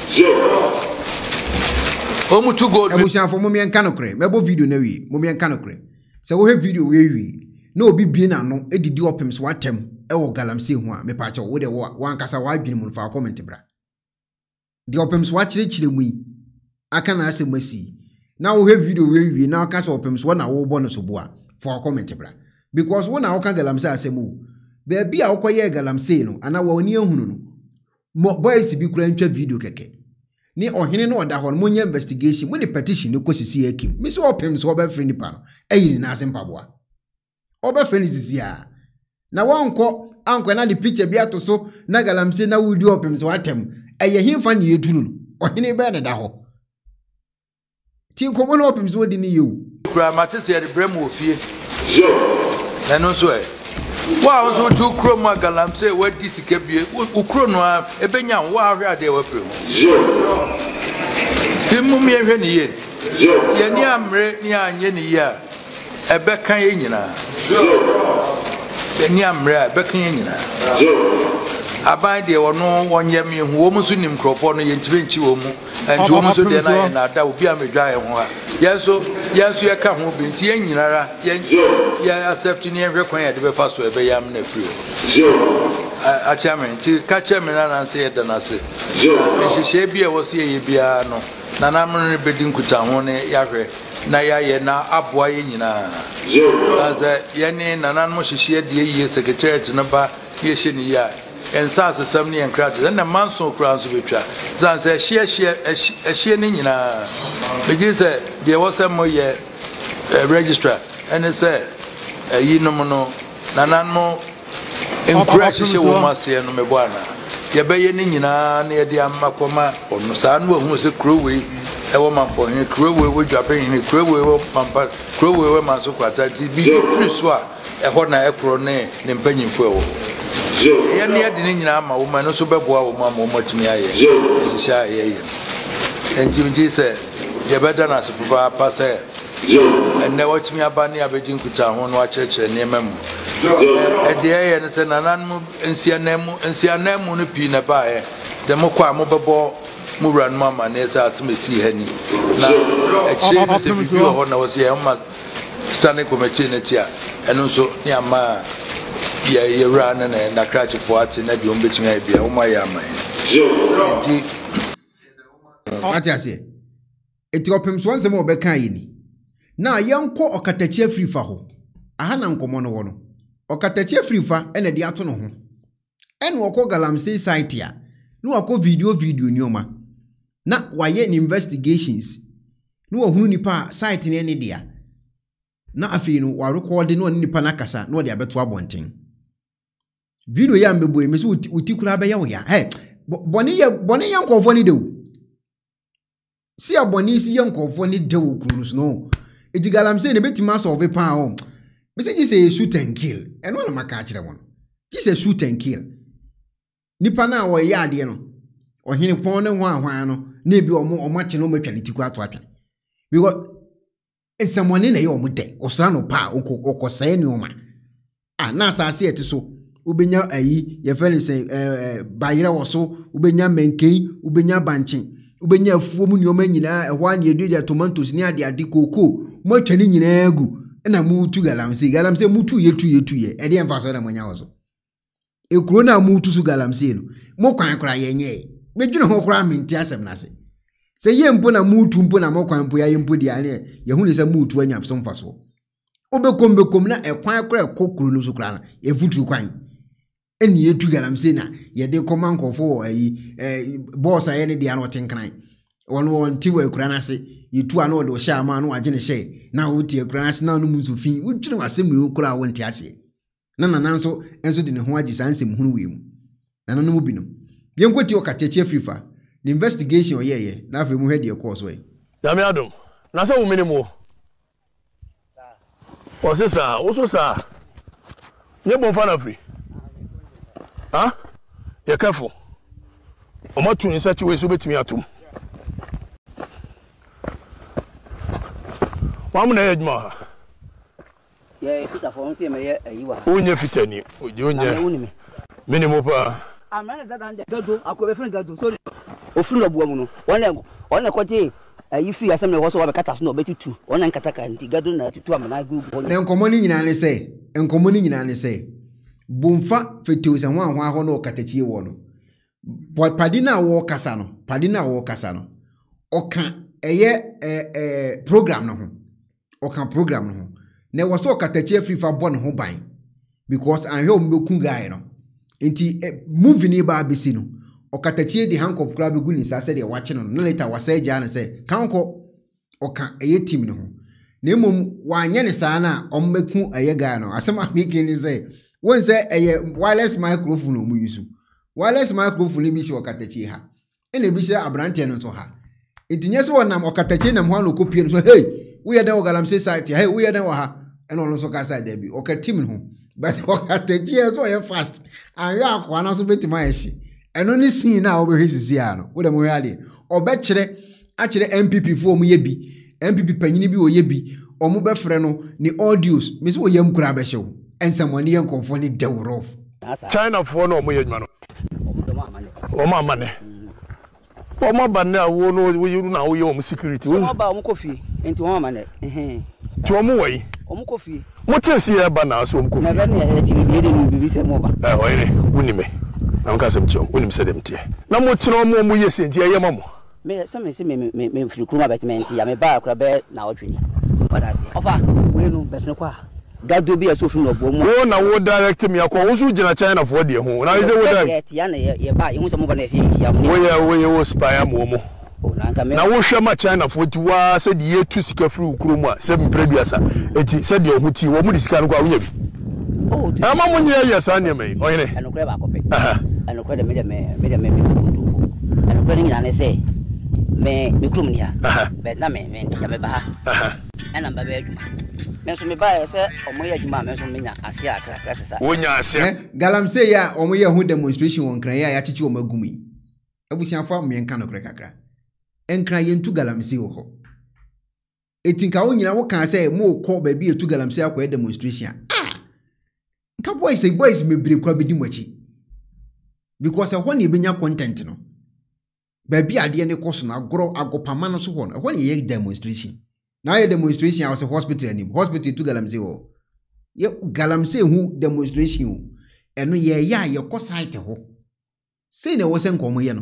o mu to go ebusian fo mo me nka no kre mebo video na wi mo me nka no kre se wo he video we wi na obi bie na no edidi opem so atem e wo galamse hu a me pa che wo de wo wankasa wa adwene mu fa comment bra de opem so a kire kire mu yi aka na ase masi na wo he video we wi na aka so opem so na wo bo no so bo a for comment bra because when I can galamse asemu baby a okoye galamse no ana wa oni ehunu no mo boys bi kura ntwa video keke ni ohene no oda ho no monye investigation mo ni petition ne kosisi akim me so opem so oba free nipa no eyiri na ase mpaboa oba free sisi a na wonko anko na the picture bi ato so na galamse na wudi opem so atem eye himfa ne yedunu no ohene be na da ho ti komo na opem so odi ni yewu kura matese ya de brem ofie eno so e wa onso tu kro ma galamse wadi sika bie ukro no a ebenya wa ahwe ade wa prem ti mu mi ehwe ni ye ye ni amre ni anye ni ye ebe kan ye nyina ye ni amre ebe kan ye nyina aban de wono wonye mi hu wo musu nim krofo no ye ntibe nchi wo mu enti wo musu de na ye na da obi amedwa ye ho a yeso yeso ye ka ho bi nti ye nyinara ye ye accept ni ehwe kwan ye de be fa so ebe yam na free a chairman ti ka chairman na say da na say e hye bia wo say ye bia no na na mo bedin kuta ho ne yahwe na ya ye na aboa ye nyina aza ye ne na na mo hye de ye secretary na ba ye hye ni ya ensa asesam ne enkrade na manso kura so betwa zan say hye hye hye ni nyina be say de wo say mo ye registrar and say yi no mo no na na mo encourage she wo ma se no me bwana ye be ye ni nyina na ye de amakoma ono sa no hu se crowway e wo man po ni crowway wo dwape ni crowway wo pampa crowway wo man so kwata ti bi free so a e ho na e kro ne ne mpanyimfo e wo ye ne ye de ni nyina ma wo man no so beboa wo ma mo matumi aye se sha ye ye enti bi se ye be da na se papa pa se and ne watch me abani abedin kuta ho no a cheche ne mem e de ye ne se nanan mu ensianemu ensianemu no pi na ba e de mo kwa mo bebo mo ran mama ne se asemesi hani na e che me se bi ho na wo se e ma stane ko me che ne tia eno so ni ama ye ye ran ne na krachi fo ati na bi o mbetimi ai bia o ma ya ama enti ati ase eti opem so nsem obeka yi ni na yenko okatachi afrifa ho aha na nkomo no wo no okatachi afrifa ene de ato no ho ene woko galamsey site ya no wako video video nyoma na waye investigations no ohunu nipa site ne ne dia na afi no wa record no nipa na kasa no de abeto abonten video ya mbebo e mesi uti kura be ya wo ya he boni ye boni ye nkofo ni de wo si aboni si ye nkofo ni de wo kuru no edi galamsey ne betima solve pa o message say shoot and kill eno na maka akire won ji say shoot and kill nipa na wo ya ade no ohene pon ne ho ahwan no na ebi omo omo ache no matwa litiku ato atwa because it's someone na ye omo de osra no pa okosai ni oma ah na asase eti so ubenya ayi ye fele say eh bayira wo so ubenya menken ubenya banchin ubenya afuo mu nyoma nyina ehwa na edu tomatoes ni ade ade koko mo atwa ni nyina agu na mutu galamsey galamsey mutu yetu yetu ye e de emfaso na mwanya wo so ekuro na mutu su galamsey no mo kwan kra yenye medwene ho kra menti asem na se se ye mpo na mutu mpo na mo kwan mpo ya ye mpo dia ne ye hu ne se mutu anya so mfaso obekom bekom na ekwan kra kokuro no su kra na ye futu kwan eni yetu galamsey na ye de komankofo ayi eh boss aye ne dia no tenkran won won ti we kura na se yetu ana o sha ma no agene she na o ti kura na se na no musu fin wudwene wasem yu kura won ti ase na na nanso enso de ne ho agi sansem hunu we mu na no mu bi no yenkoti o kacheche afrifa the investigation oyeye na afa mu hwede e course we dami adom na se wo minimo o se sa o so sa nye bon fa na free ah ye careful o ma tu in such way so betimi atum wa mu na ye djuma ha ye fita fo nse me ye ayiwa o nye fita ni o je o nye minimo pa amana dada nda gado akobe fun gado so o fun no buo mu no wona wona kwati ayi fi asem na wo so wa bekata so no betutu wona nkata ka nti gado na tutu amana gugu na nkomo ni nyina ne se nkomo ni nyina ne se bumfa fetu se ho ho ho no katachi wo no padi na wo kasa no padi na wo kasa no oka eye eh program no ho oka program no ho na wo so katachi afrifa bo no ho ban because an he mbeku guy no enti movie ni ba besi no okatachi di handcuff kra be guni sa se de wache no na later wasa ja na se kanko oka eye team no ho na emom wanye ne sa na ommeku eye guy no asema meke ni se won se eye wireless microphone o mu yusu wireless microphone bi se okatachi ha ene bi se abrante no so ha enti nyese wonam okatachi na mo no kopie no so hey we yeda galamsey site hey we yeda wa ha ene ono so ka side there bi oka team no but okatachi so ye fast and ya akwa na so betima yeshi eno ni sin na obehwesisi ya no wo dem hwe ade obekire akire M P P fo mu ye bi M P P panyini bi wo ye bi omo befre no ni audios me so wo yam kura behyew ensamoni ye nkonfo ni dewrof China fo no omo ye djuma no omo amane omo banne awo no wo yiru na wo ye omo security wo ba omo kofi enti omo amane eh eh ti omo wai Omukofi. Mote si e ba na so omukofi. Na ba na e ti bi de ni bi se mo ba. Eh oyire wunime. Na nka sem che wunim se dem tie. Na mote no mo mo yesi ntie ye mamo. Me se me se me me me firi kuma betment ya me ba akra be na otwini. What I say. Ofa we no be so kwa. Gado bi aso fi no bo mo. Wo na wo direct me akọ wo su gina China for de ho. Na we say wo direct. Ya na ye ba ye hu se mo ba na se ya mo. Wo ye wo ye wo spy mo mo. Na wo hwe ma China for ti wa se de ye tu sika firi ukuro mu a se mpreduasa. Eti se de ho ti wo mu de sika no kwa wo nya bi. Oh, e ma mo nya ye sa ne mai. Oyene. Anokre ba kope. Aha. Anokre de me de me me de me me kuntu. Anokre ni na ne se me me krum ni ha. Be na me me ya me ba ha. Aha. Ana ba be aduma. Me so me ba ye se omo ye aduma me so me nya ase akra akra sesa. Wo nya ase. Galamsey ya omo ye hu demonstration won kran ya ya chichi omo agumi. Abuchiafo me nka no kre kakra. Enkra ye ntu Galamsey wo ho. Etinka wo nyina wo kan se mo ko ba bi etu Galamsey akwa demonstration. Ah. Nka boys say boys me bire kwa bidi mochi. Because e ho na ebenya content no. Ba bi ade ne koso na agoro agopama no so ho no. E ho na ye demonstration. Na ye demonstration was a hospital anim. Hospital to Galamsey ho. Ye Galamsey hu demonstration ho. Eno ye ya ye ko site ho. Sei na wo se nkomo ye no.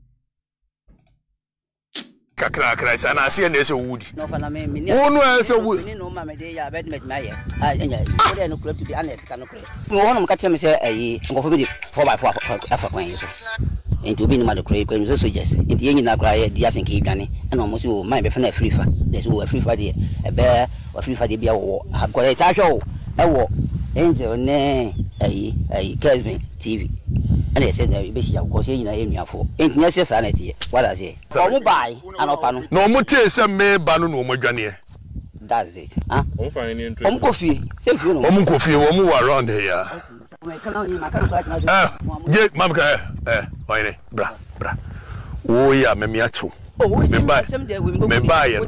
Kakra kakra sa na ase na ese wudi. No fa na me me. Wo no ese wudi. Ni no ma me de ya bet met ma ye. Ah enya. Wo de no club to be honest ka no club. Mo wono mka tell me say eh ngofo bi four by four afa kwan yeso. Enti obi ni ma de club ko so suggest. Enti yen na kra ye dia senke idwane. E na mo se o man be fa na free fa. There's o free fa de e be o free fa de bia wo. Ha ko e ta hwo e wo. Angel ne eh eh Kesmin T V. And they said that be ya go say na ye nuafo. Enti nya se sa na tie. What I say? Omo bai anopa no. No mo tie se me ba no no mo dwane. That's it. Huh? Omo fa ni interest. Omo kofi. Say you know. Omo kofi wo mo around here. Eh, je mam ka eh, oyine bra bra. Wo ya me mi acho. Me ba. Me ba ye.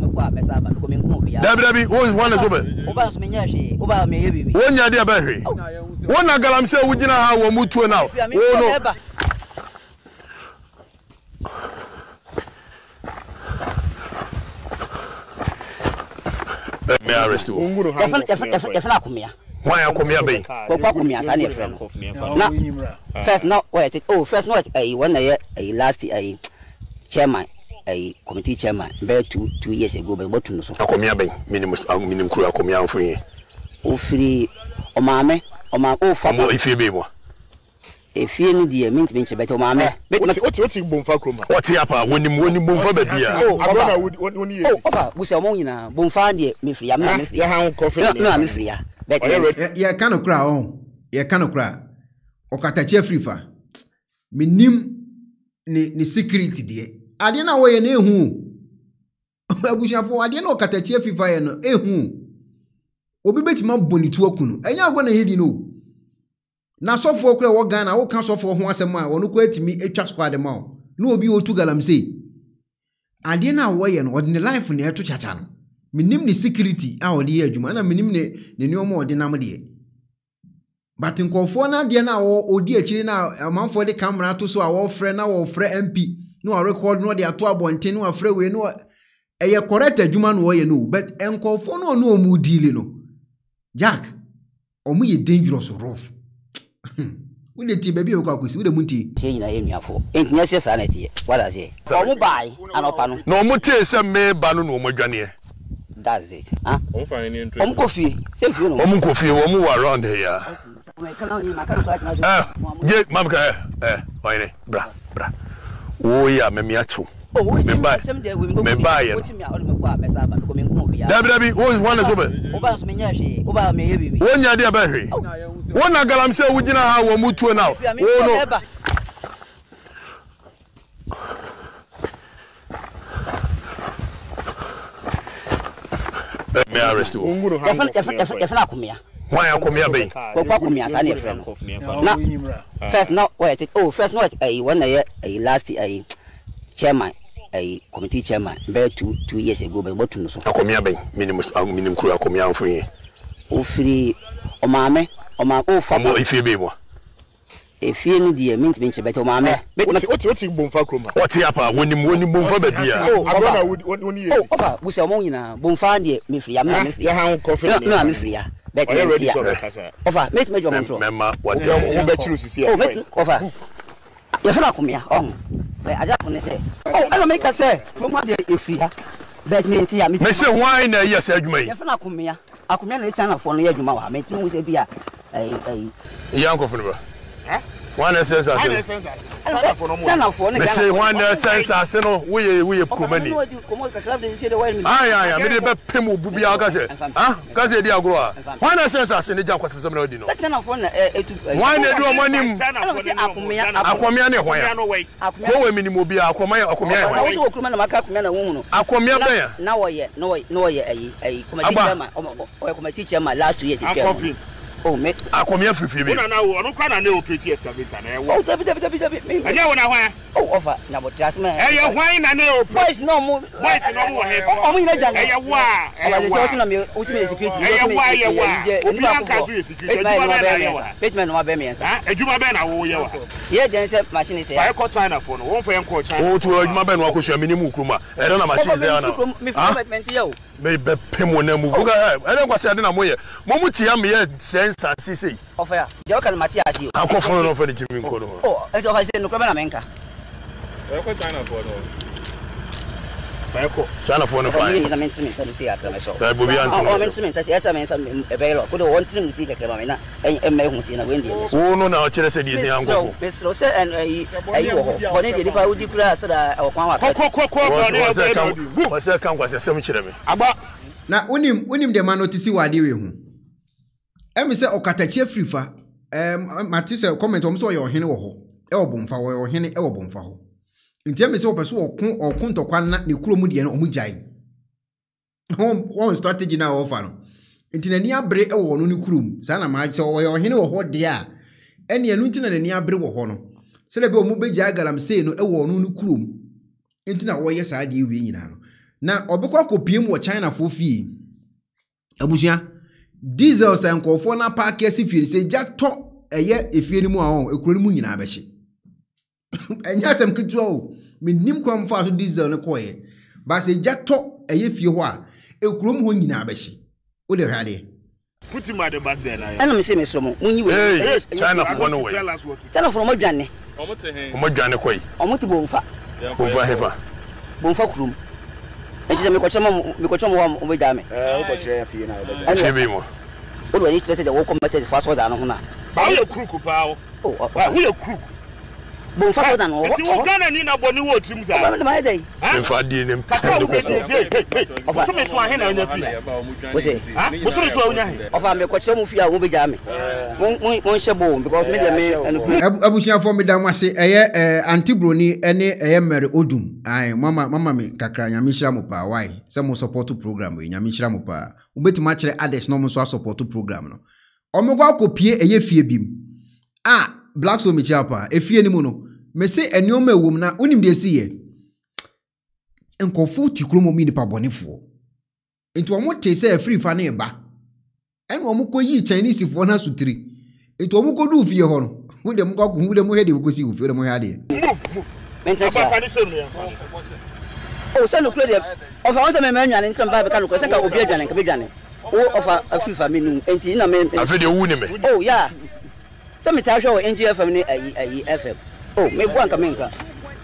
Dabi dabi, wo one is over. Oba so me nya hwe. Oba me ye bibi. Wo nya de ba hwe. Wo na Galamsey wo gina ha wo mutuo now. Wo no. Me arrest you. Defana akumia. Why akumia be? Ko akumia sa ne frɛ no. Na first now wait. Oh, first now eh one year eh last eh chairman eh committee chairman be two two years ago be botu no so. Akumia be minimum minimum kru akumia mfiri. O free o maame o ma o fa mo ife be mo. Efie ni de mint bench beto maame. Oti oti oti bomfa kroma. Oti apa wonim wonim bomfa ba bia. Abona woni ye. Oh, ofa busa mo nyina bomfa de me free ya me me free. Ya han kofi. No me free ya. Ye kan okra on. Ye kan okra. Okatache free fa. Minim ni ni security de. Ade na wo ye na ehu. Abushafo ade na okatache free fa ye no ehu. Obi betima bonitu akunu. Enya agwo na hedi no. Na sofo kura wo Ghana wo kan sofo ho asem a wono ko atimi etwa squad ma o na obi otu Galamsey ade na wo ye no ordinary life ne eto chacha no minim ni security a wo de ye adwuma na minim ne ne nneoma ode nam de but nkofo na ade na wo odi akiri na amanfo de camera to so a wo frɛ na wo frɛ M P no a record no de ato abonten no a frɛ we no eye correct adwuma no wo ye no but nkofo no no omu deal no Jack omu ye dangerous rough. We let you baby go with the munti. Change na ye nuafo. Enti nya se sa na tie. What I say? Omo bai anopa no. No mo tie se me ba no no mo dwane. That's it. Huh? Omo fa ni interest. Omo kofi. Say you know. Omo kofi wo mo around here. Eh, je mam ka eh, oyine bra bra. Wo ya me mi acho. Me ba. Me ba ye. Dabi dabi, wo one is over. Oba so me nya hwe. Oba me ye bibi. Wo nya de ba hwe. Wo na Galamsey wo gina ha wo mutuo now. Wo no. Me arrest you. Defana defana akumia. Why akumia be? Ko akumia sa ne frɛ no. Na first now wait. Oh, first now eh one year eh last eh chairman eh committee chairman be two two years ago be botu no so. Akumia be minimum minimum kru akumia mfiri. O free o maame o ma o fa mo ife be mo. if you need the mint bench better mamma. What's what's in Bonfa Chroma? What's the upper when you when you Bonfa baby? Oh, I would only. Oh, Papa, we say among you now. Bonfa, dear, me free. I'm not free. I'm coffee. No, I'm free. Better ready to offer. Make me your control. Mamma, what you bet you see? Oh, make offer. You're not coming home. I just want to say, oh, I don't make us say, from what you free. Bet me tea. Me say wine, yes, I may. You're not coming here. I come here channel for near you, Mama. Make no say beer. A young coffin. Huh? One sense, I say. Channel for me say one sense, I say, no, we we come in. Aye, aye, I made a pimu bubia gaze. Ah, gaze dia groa. One sense, I say, the jump was some no dino. Channel for one do money. Akwamia ne hoya. Ko we minimum bia akwamia akwamia. I was kuma na maka kuma na woman. Akwamia be. Na wo ye, no no ye ayi ayi committee chairman. O committee chairman last two years. Oh, me. Akwamia fifi be. Una na wo, onu kwa na na operate excavator na e wo. Oh, tabi tabi tabi tabi. Anya wo na hwan? Oh, offer na bo trust me. Eh, ye hwan na na operate. Boys no mo. Boys no mo he. O mo ina jang. Eh, ye wo a. Eh, ye wo. So na me, o si me security. Eh, ye wo a, ye wo a. Obi an ka so ye security. Ejuma be na ye wo. Betman no be me yansa. Ah, ejuma be na wo ye wo. Ye den se machine se. Fa ko China for no. Won fa en ko China. Oh, to ejuma be no akosua minimum kruma. Eh, na machine se ya na. Me investment ye o. Me be pemo na mu. Buga, eh, na kwase ade na mo ye. Mo mu tia me ye sense sisi. Offer. Je ka mati aji. Akofo no for the Jimmy Nkono. Oh, e jo ka se no kwa na menka. E ko China for no. Ba ko China for no fine. Na mentimi tell say aka me so. Ba bobi anti no. Oh, mentimi say esa me say e be lo. Ko do won trim si keke ma na. E me hu si na wendi. Wo no na o kire se di si anko. Be slow say en ayi ayi wo ho. Ko ne de pa udi kura sa da o kwan wa. Ko ko ko ko ba ne se kan. Wo se kan kwa se sem kire me. Agba. Na unim unim de ma notice wa de we hu. Emi se okatachi afrifa em mati se comment om so ye ohene wo ho e obomfa wo ohene e obomfa ho nti emi se opeso okun okun tokwa na ne kuro mu de no omujai one strategy na offer no nti na ni abre e wo no ne kuro mu sa na ma che wo ye ohene wo ho de a ene enu nti na ni abre wo ho no se de be omu beja galam se no e wo no ne kuro mu nti na wo ye sa de wi nyina no na obekwa kopiem wo China fo fi abusia diesel san kofo na park esi fie se jato eye efie ni mu ahon ekuro ni mu nyina abehye enya sem kitu o menim kwam fa so diesel ne koye ba se jato eye fie ho a ekuro mu ho nyina abehye o de hwade put him at the back there na ana me se me so mo munyi we China for no way China for mo dwane omo te hen omo dwane koyi omo te bomfa bomfa hefa bomfa kurum enti me ko chemo me ko chemo wo mo dame eh o ko chire ya fie na o fie bi mo o do yi say the wo committed for so da no ho na ba wo kruku pa wo oh wo ye kruku bon fa so da no ti wo Ghana ni na boni wo trim za ba me ma dey en fa di nem o so me so ahe na onya fi o say ah o so me so onya he o fa me ko chemo fi a wo be ja me mon mon shebo because me dey me abusia for me da mwase eye eh antibroni ene eye mere odum ai mama mama me kakra nyame hira mo pa why se mo support program we nyame hira mo pa ubetima kire others no mo so support program no omegwa akopie eye fie bim ah black so me chiapa efie ni mu no me se enioma ewom na unim de siye enkofu ti kromo mi ni pa bonefo enti omo te se free fa na eba en omo koyi Chinese fo na sutiri enti omo kodu fie ho no hu de mo kwa hu de mo hede ko si hu fie de mo hade oh se no klode of I want me me nwane ntam ba be ka no ko se ka obi adwane ka be dwane o of afifa me nu enti na me afi de wu ni me oh yeah se me ta hwe o N G F M ni ayi ayi F M oh me bu anka me nka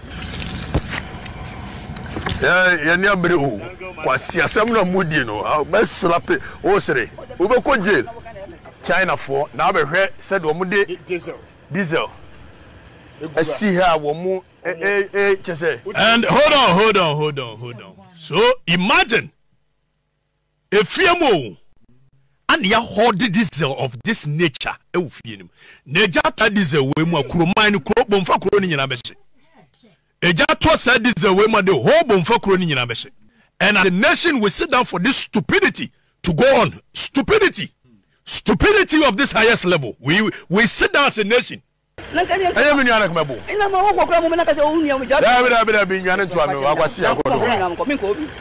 ya ya ni abre o kwasi asem na mudi no be slap o sere o be ko jail China for na be hwe se do mo de diesel diesel I see her woman eh eh eh and hold on hold on hold on hold on so imagine if you mo and ya hold diesel of this nature e wo fie nim na eja ta diesel we mu akuro man ni kuro bomfa kuro ni nyina behye eja to sa diesel we mu de ho bomfa kuro ni nyina behye and the nation will sit down for this stupidity to go on stupidity stupidity of this highest level we we sit down as a nation. Aye me nyana kama bo. Ina ma wo kokra mo me na ka se o hu ni o me ja. Da bi da bi da bi nyane nto ame wa kwasi akodo. Me ko obi.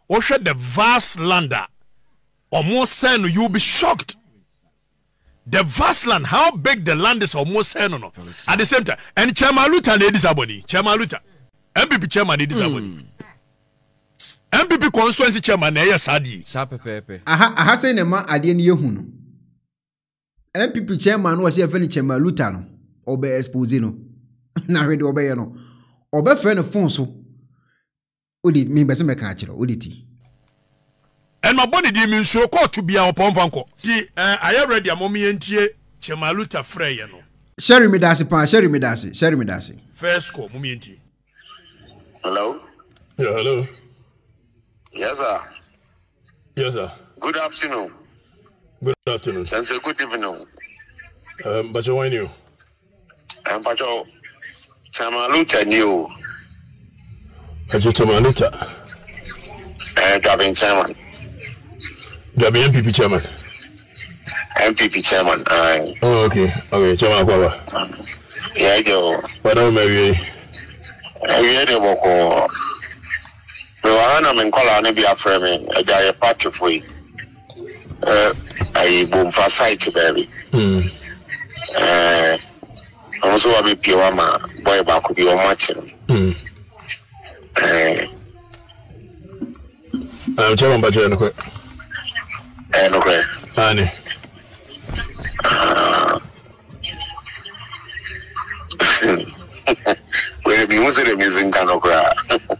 Osha the vast lander, almost saying you'll be shocked. The vast land, how big the land is almost saying no. At the same time, and Chairman Luta need this abony. Chairman Luta. M P P chairman need this abony. M P P constituency chairman na yes adi. Sapepepe. Aha aha say na ma ade ne yehu no. M P P chairman no say fani Chairman Luta no. Obe expose no. Na hwede obe ye no. Obe fe no phone so. Odi me be se me ka akire odi ti. And my body di mean so call to be our pomfanko. See, uh, I am ready a mommy entie Chairman Luta frey no. Sherry me dasi pa, Sherry me dasi, Sherry me dasi. First call mommy entie. Hello? Yeah, hello. Yes, sir. Yes, sir. Good afternoon. Good afternoon. Sense good evening. Um, but you want you? Um, but you Chairman Luta new. But you Chairman Luta? Uh, Gavin Chairman. Gavin M P P Chairman. M P P Chairman. Uh, oh, okay. Okay, Chairman Kwaba. Yeah, yo. What do you mean? I hear boko. Me wana men kola ne bia frame me. I got a party for you. Uh, I boom for site baby. Hmm. Uh, I'm also a bit pure ma boy back could be on match. Hmm. Uh, I'm Chairman Bajo no kwe. Eh no kwe. Ani. Ah. We be using the music can no kwe.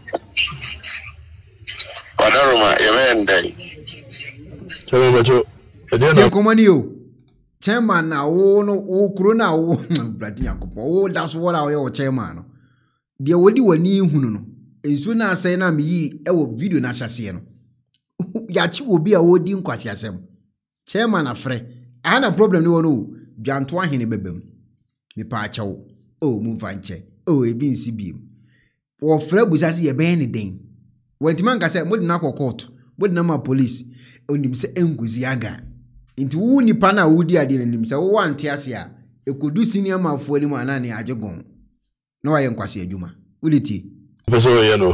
Wadaruma yende. Chairman Bajo. Tie komani o. Chairman na wo no wo kuro na wo brati yakopon. Wo da so wo da wo chairman no. De wodi wani hunu no. Ensu na asai na me yi e wo video na hyase no. Ya chi obi a wodi nkwahye asem. Chairman afre. Ana problem ni wono dwanto ahene bebem. Me pa achewo. Oh mu fa nche. Oh ebi nsi biem. Wo frɛ busase ye ben ne den. Wantiman ka sɛ modi na kɔ court. Modi na ma police. Onim sɛ enguzi aga. Nti wo nipa na wodi ade nanim sɛ wo wante ase a ekodu senior mafo ani ma na ne ajegon. Na wa ye nkwahye adwuma. Woditi. Pese wo ye no.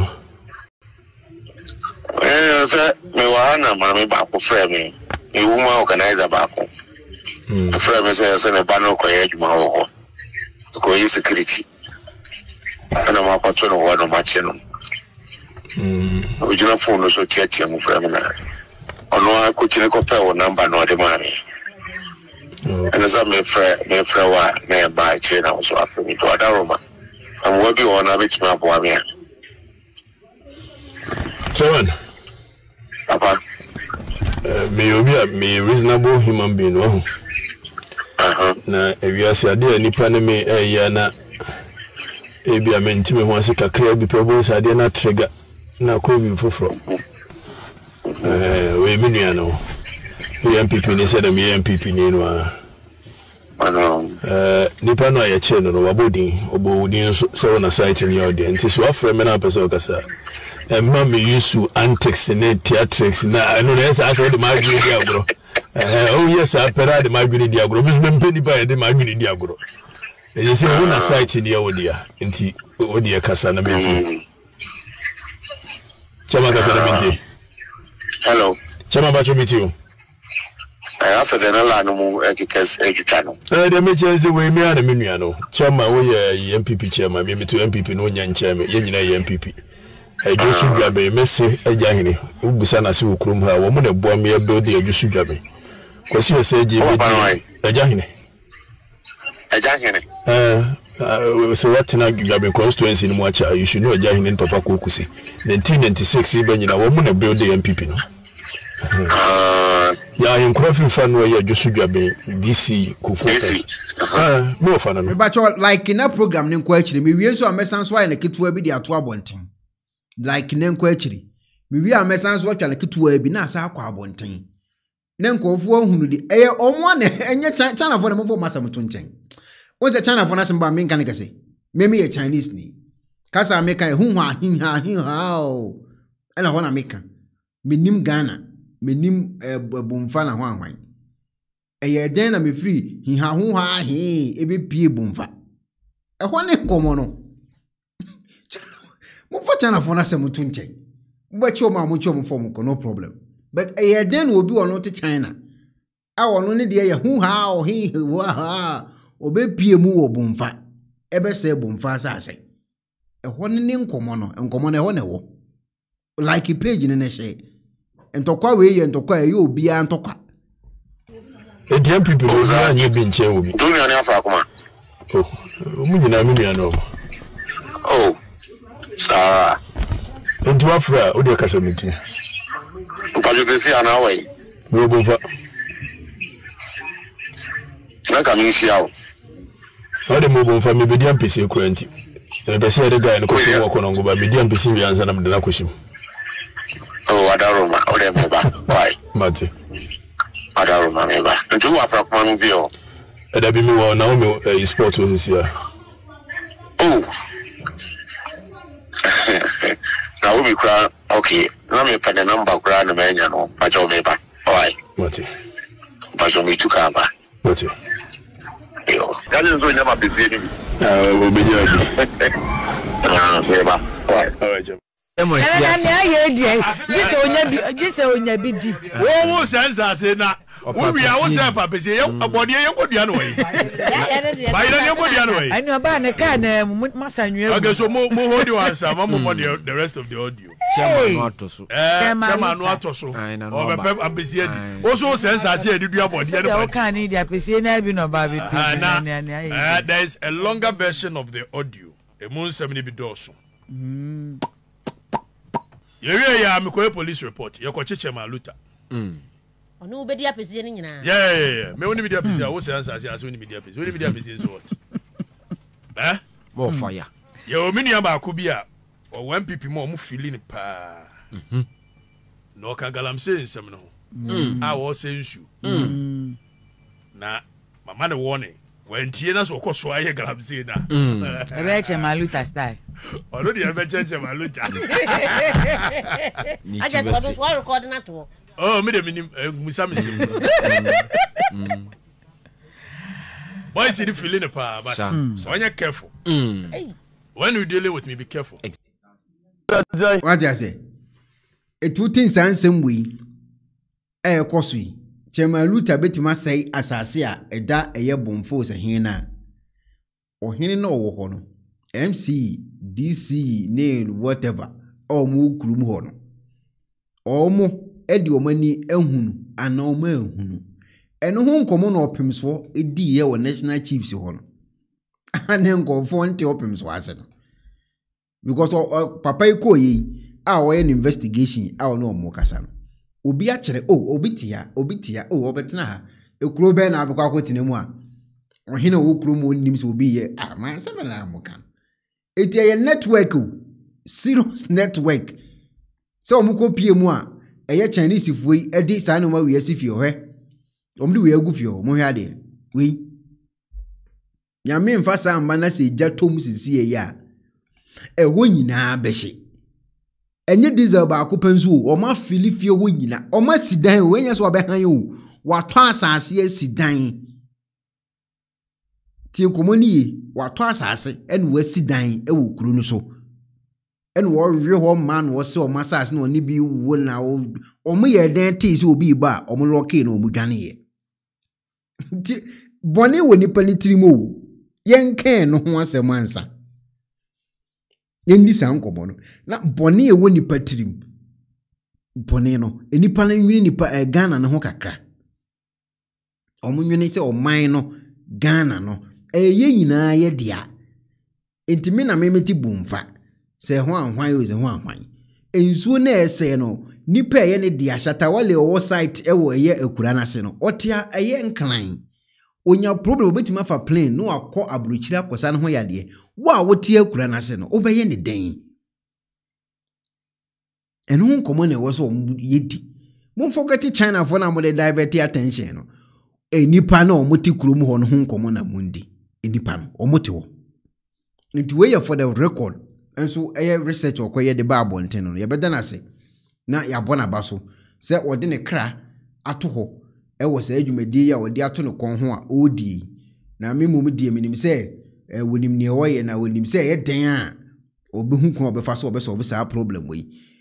Eh sɛ me wa na ma me ba ko frɛ me. Me woman organizer ba ko. Hmm. Frɛ me sɛ sɛ ne ba no kɔ ye adwuma wo ho. Ko yi security. Ana ma ko to no wo no ma che no. Hmm. Ojina phone no so tiatia mu frɛ me na. Ono akutine ko pe wo number no de mari. And as I may fre me fre wa na ba che na so afi mi to adaroma. Am wo bi wona bit ma bo amia. Chairman. Papa. Uh, me obi a me reasonable human being no. Uh-huh. Na ewiase ade nipa ne me eya na ebi a mentime ho ase kakra bi pebo sa ade na trigger na ko bi foforo. Eh, we minua no. We M P P ni said me M P P ni no a. Ano. Eh, nipa no ya che no no wabodin, obodin so na site ni odi. Nti so afre me na pese okasa. Eh, ma me use antics ne theatrics na no na esa so de ma gwi di agro. Eh, oh yes, apera de ma gwi di agro. Bis me mpeni ba de ma gwi di agro. Eh, say wo na site ni odi a. Nti odi kasa na menti. Chama kasa na menti. Hello. Chama bacho meet you. I asked the la no mu ekikes ekikano. Eh de me chense we me ana menua no. Chama we ye M P P chairman, me me to M P P no nya nche me. Ye nyina ye M P P. Eh Josu Dwabe mese agya hene. Ubusa na se okrum ha wo mu na boa me build the Josu Dwabe. Kwasi we say G B D. Agya hene. Agya hene. Eh so what na Dwabe constituency ni mu acha you should know agya hene papa Kokusi. nineteen ninety-six ibe nyina wo mu na build the M P P no. Uh, yeah, in Crawford fan where you just should be D C Kufu. Ah, no fan. Me bacho like in a program nin ko actually me wie so amesan so na kitwa bi dia to abonten. Like nin ko actually. Me wie amesan so atwa na kitwa bi na asa akwa abonten. Nen ko fu ahunu di eye omo na enye China for na mo masa mto nchen. Wonte China for na simba me nkan kase. Me me ye Chinese ni. Kasa America hu hu ahin ha hin ha o. Ela ho na America. Me nim Ghana. Menim bomfa na ho anwan eye den na me free hi ha ho ha he ebe pie bomfa e ho ne komo no mo fa chana fo na se mutu nchen but your mamma chum for no problem. But a den will be on not to China. Our only dear who how he wa obe pie mu wo bomfa. Ebe se bomfa sa say. E hone ne nkomo no, nkomo na e hone wo. Like a page in a share. And tokwa we ye ntokwa e obi a ntokwa. E dem people o za anye bi nche obi. Do you na afa akoma? Oh, mu nyina mu nua no. Oh. Sa. Ntu afra o de kasa meti. Mpajo te si ana we. Mo bomfa. Na ka mi sia o. Ade mo bomfa me be di ampese kura nti. E be se de guy no ko so wo kono ngoba me di ampese wi ansa na me de na koshim. Oh, Adaroma, or them ever. Why? Mati. Adaroma, ever. And two after one view. And I be me one now, me sport was this year. Oh. Now we cry. Okay. Now me pen the number grand the man, you know. Pajo me back. Why? Mati. Pajo me to come back. Mati. Yo. That is when never be busy. Ah, we'll be here. Ah, never. Why? All right, Jim. Emo ti ya. Na ye die. Gise onya bi, gise onya bi di. Wo wo sense say na. Wo wi a wo say papa say ye abode ye nkodua no we. Ba ire ne nkodua no we. Ani oba ne ka na masanwe. Okay, so mo mo hold you answer, mo mo the, the rest of the audio. Chairman no atoso. Eh, chairman no atoso. O be pep ambesi edi. O so sense say edi dua abode ye no. O kan ni dia pese na bi no ba be pi. Uh, there is a longer version of the audio. E mo nsem ni bi doso. Mm. Yeah, yeah, I'm a police report. You're going to check my luta. Hmm. Ono ubedi apesi ni nyina. Yeah, yeah, yeah. Me woni media apesi. I was answer as as woni media apesi. Woni media apesi is what? Eh? More fire. Yo, me nua ba ko bi a o one P P mo mo feeling pa. Mhm. No kan galamse nsem no. Mm. A wo sensu. Mm. Na mama ne warning. When tie na so koso aye galamse na. Ebe che maluta style. Ono di ebe che che maluta. Aja to do so record na to. Oh, me de minim musa me sim. Boy, see the feeling pa, but so when you're careful. When you dealing with me, be careful. What I say? It would think some way. Eh, cosy. Chema Luta betima say asasia e da eye bomfo se hina. O hini no wo hono. M C, D C, nail whatever. O mu krum hono. O mu edi omani ehunu ana o ma ehunu. Eno ho nkomo na opemso edi ye wo national chiefs hono. Ane nkofo nte opemso ase no. Because uh, papa iko yi a wo an investigation a wo no mo kasa no. Obi a kire oh obi tia obi tia oh obetena ha ekuro be na abekwa kwotine mu a ohina wo kuro mu onim so obi ye ah man se be na amuka eti ye network o serious network so omuko pie mu a eye Chinese fuyi edi sa na ma wi asifie hwe omdi wi agufie o mo hwe ade wi nyame mfa sa amba na se jatom sisi ye ya e wo nyina behye enye diesel ba akopansu o ma filifie ho nyina o ma sidan o enye so obehan o wato asase asidan tie komoni wato asase ene wa sidan e wo kuro no so ene wo hwe ho man wo se o ma asase na oni bi wo na o mo ye den te se obi ba o mo loke na o mu dwane ye ti bone wo ni panitrimo yen kan no ho asem ansa yendi san komo no na bone e woni patirim bone no enipa na nwini nipa e Ghana ne ho kakra omunwini se oman no Ghana no e ye nyina ye dia entimi na memeti bumfa se ho anhwan yo se ho anhwan ensuo na ese no nipa ye ne dia shata wale o site e wo ye akura na se no otia eye nklan onya problem obetima fa plane no akọ abrochira akosa no ho yade wa wotie akura na se no obeye ne den enu nkomo na wo so yedi mo forget China for na mo de divert attention no enipa na omoti kurom ho no nkomo na mundi enipa no omoti wo nti we for the record enso eye research okoye de bible nteno no ye beda na se na ya bona baso se ode ne kra ato ho e wo se adwumadi ya ode ato ne kon ho a odi na memum die minim se wonim ne woye na wonim se ye den a obehu kon obefa so obeso obeso problem we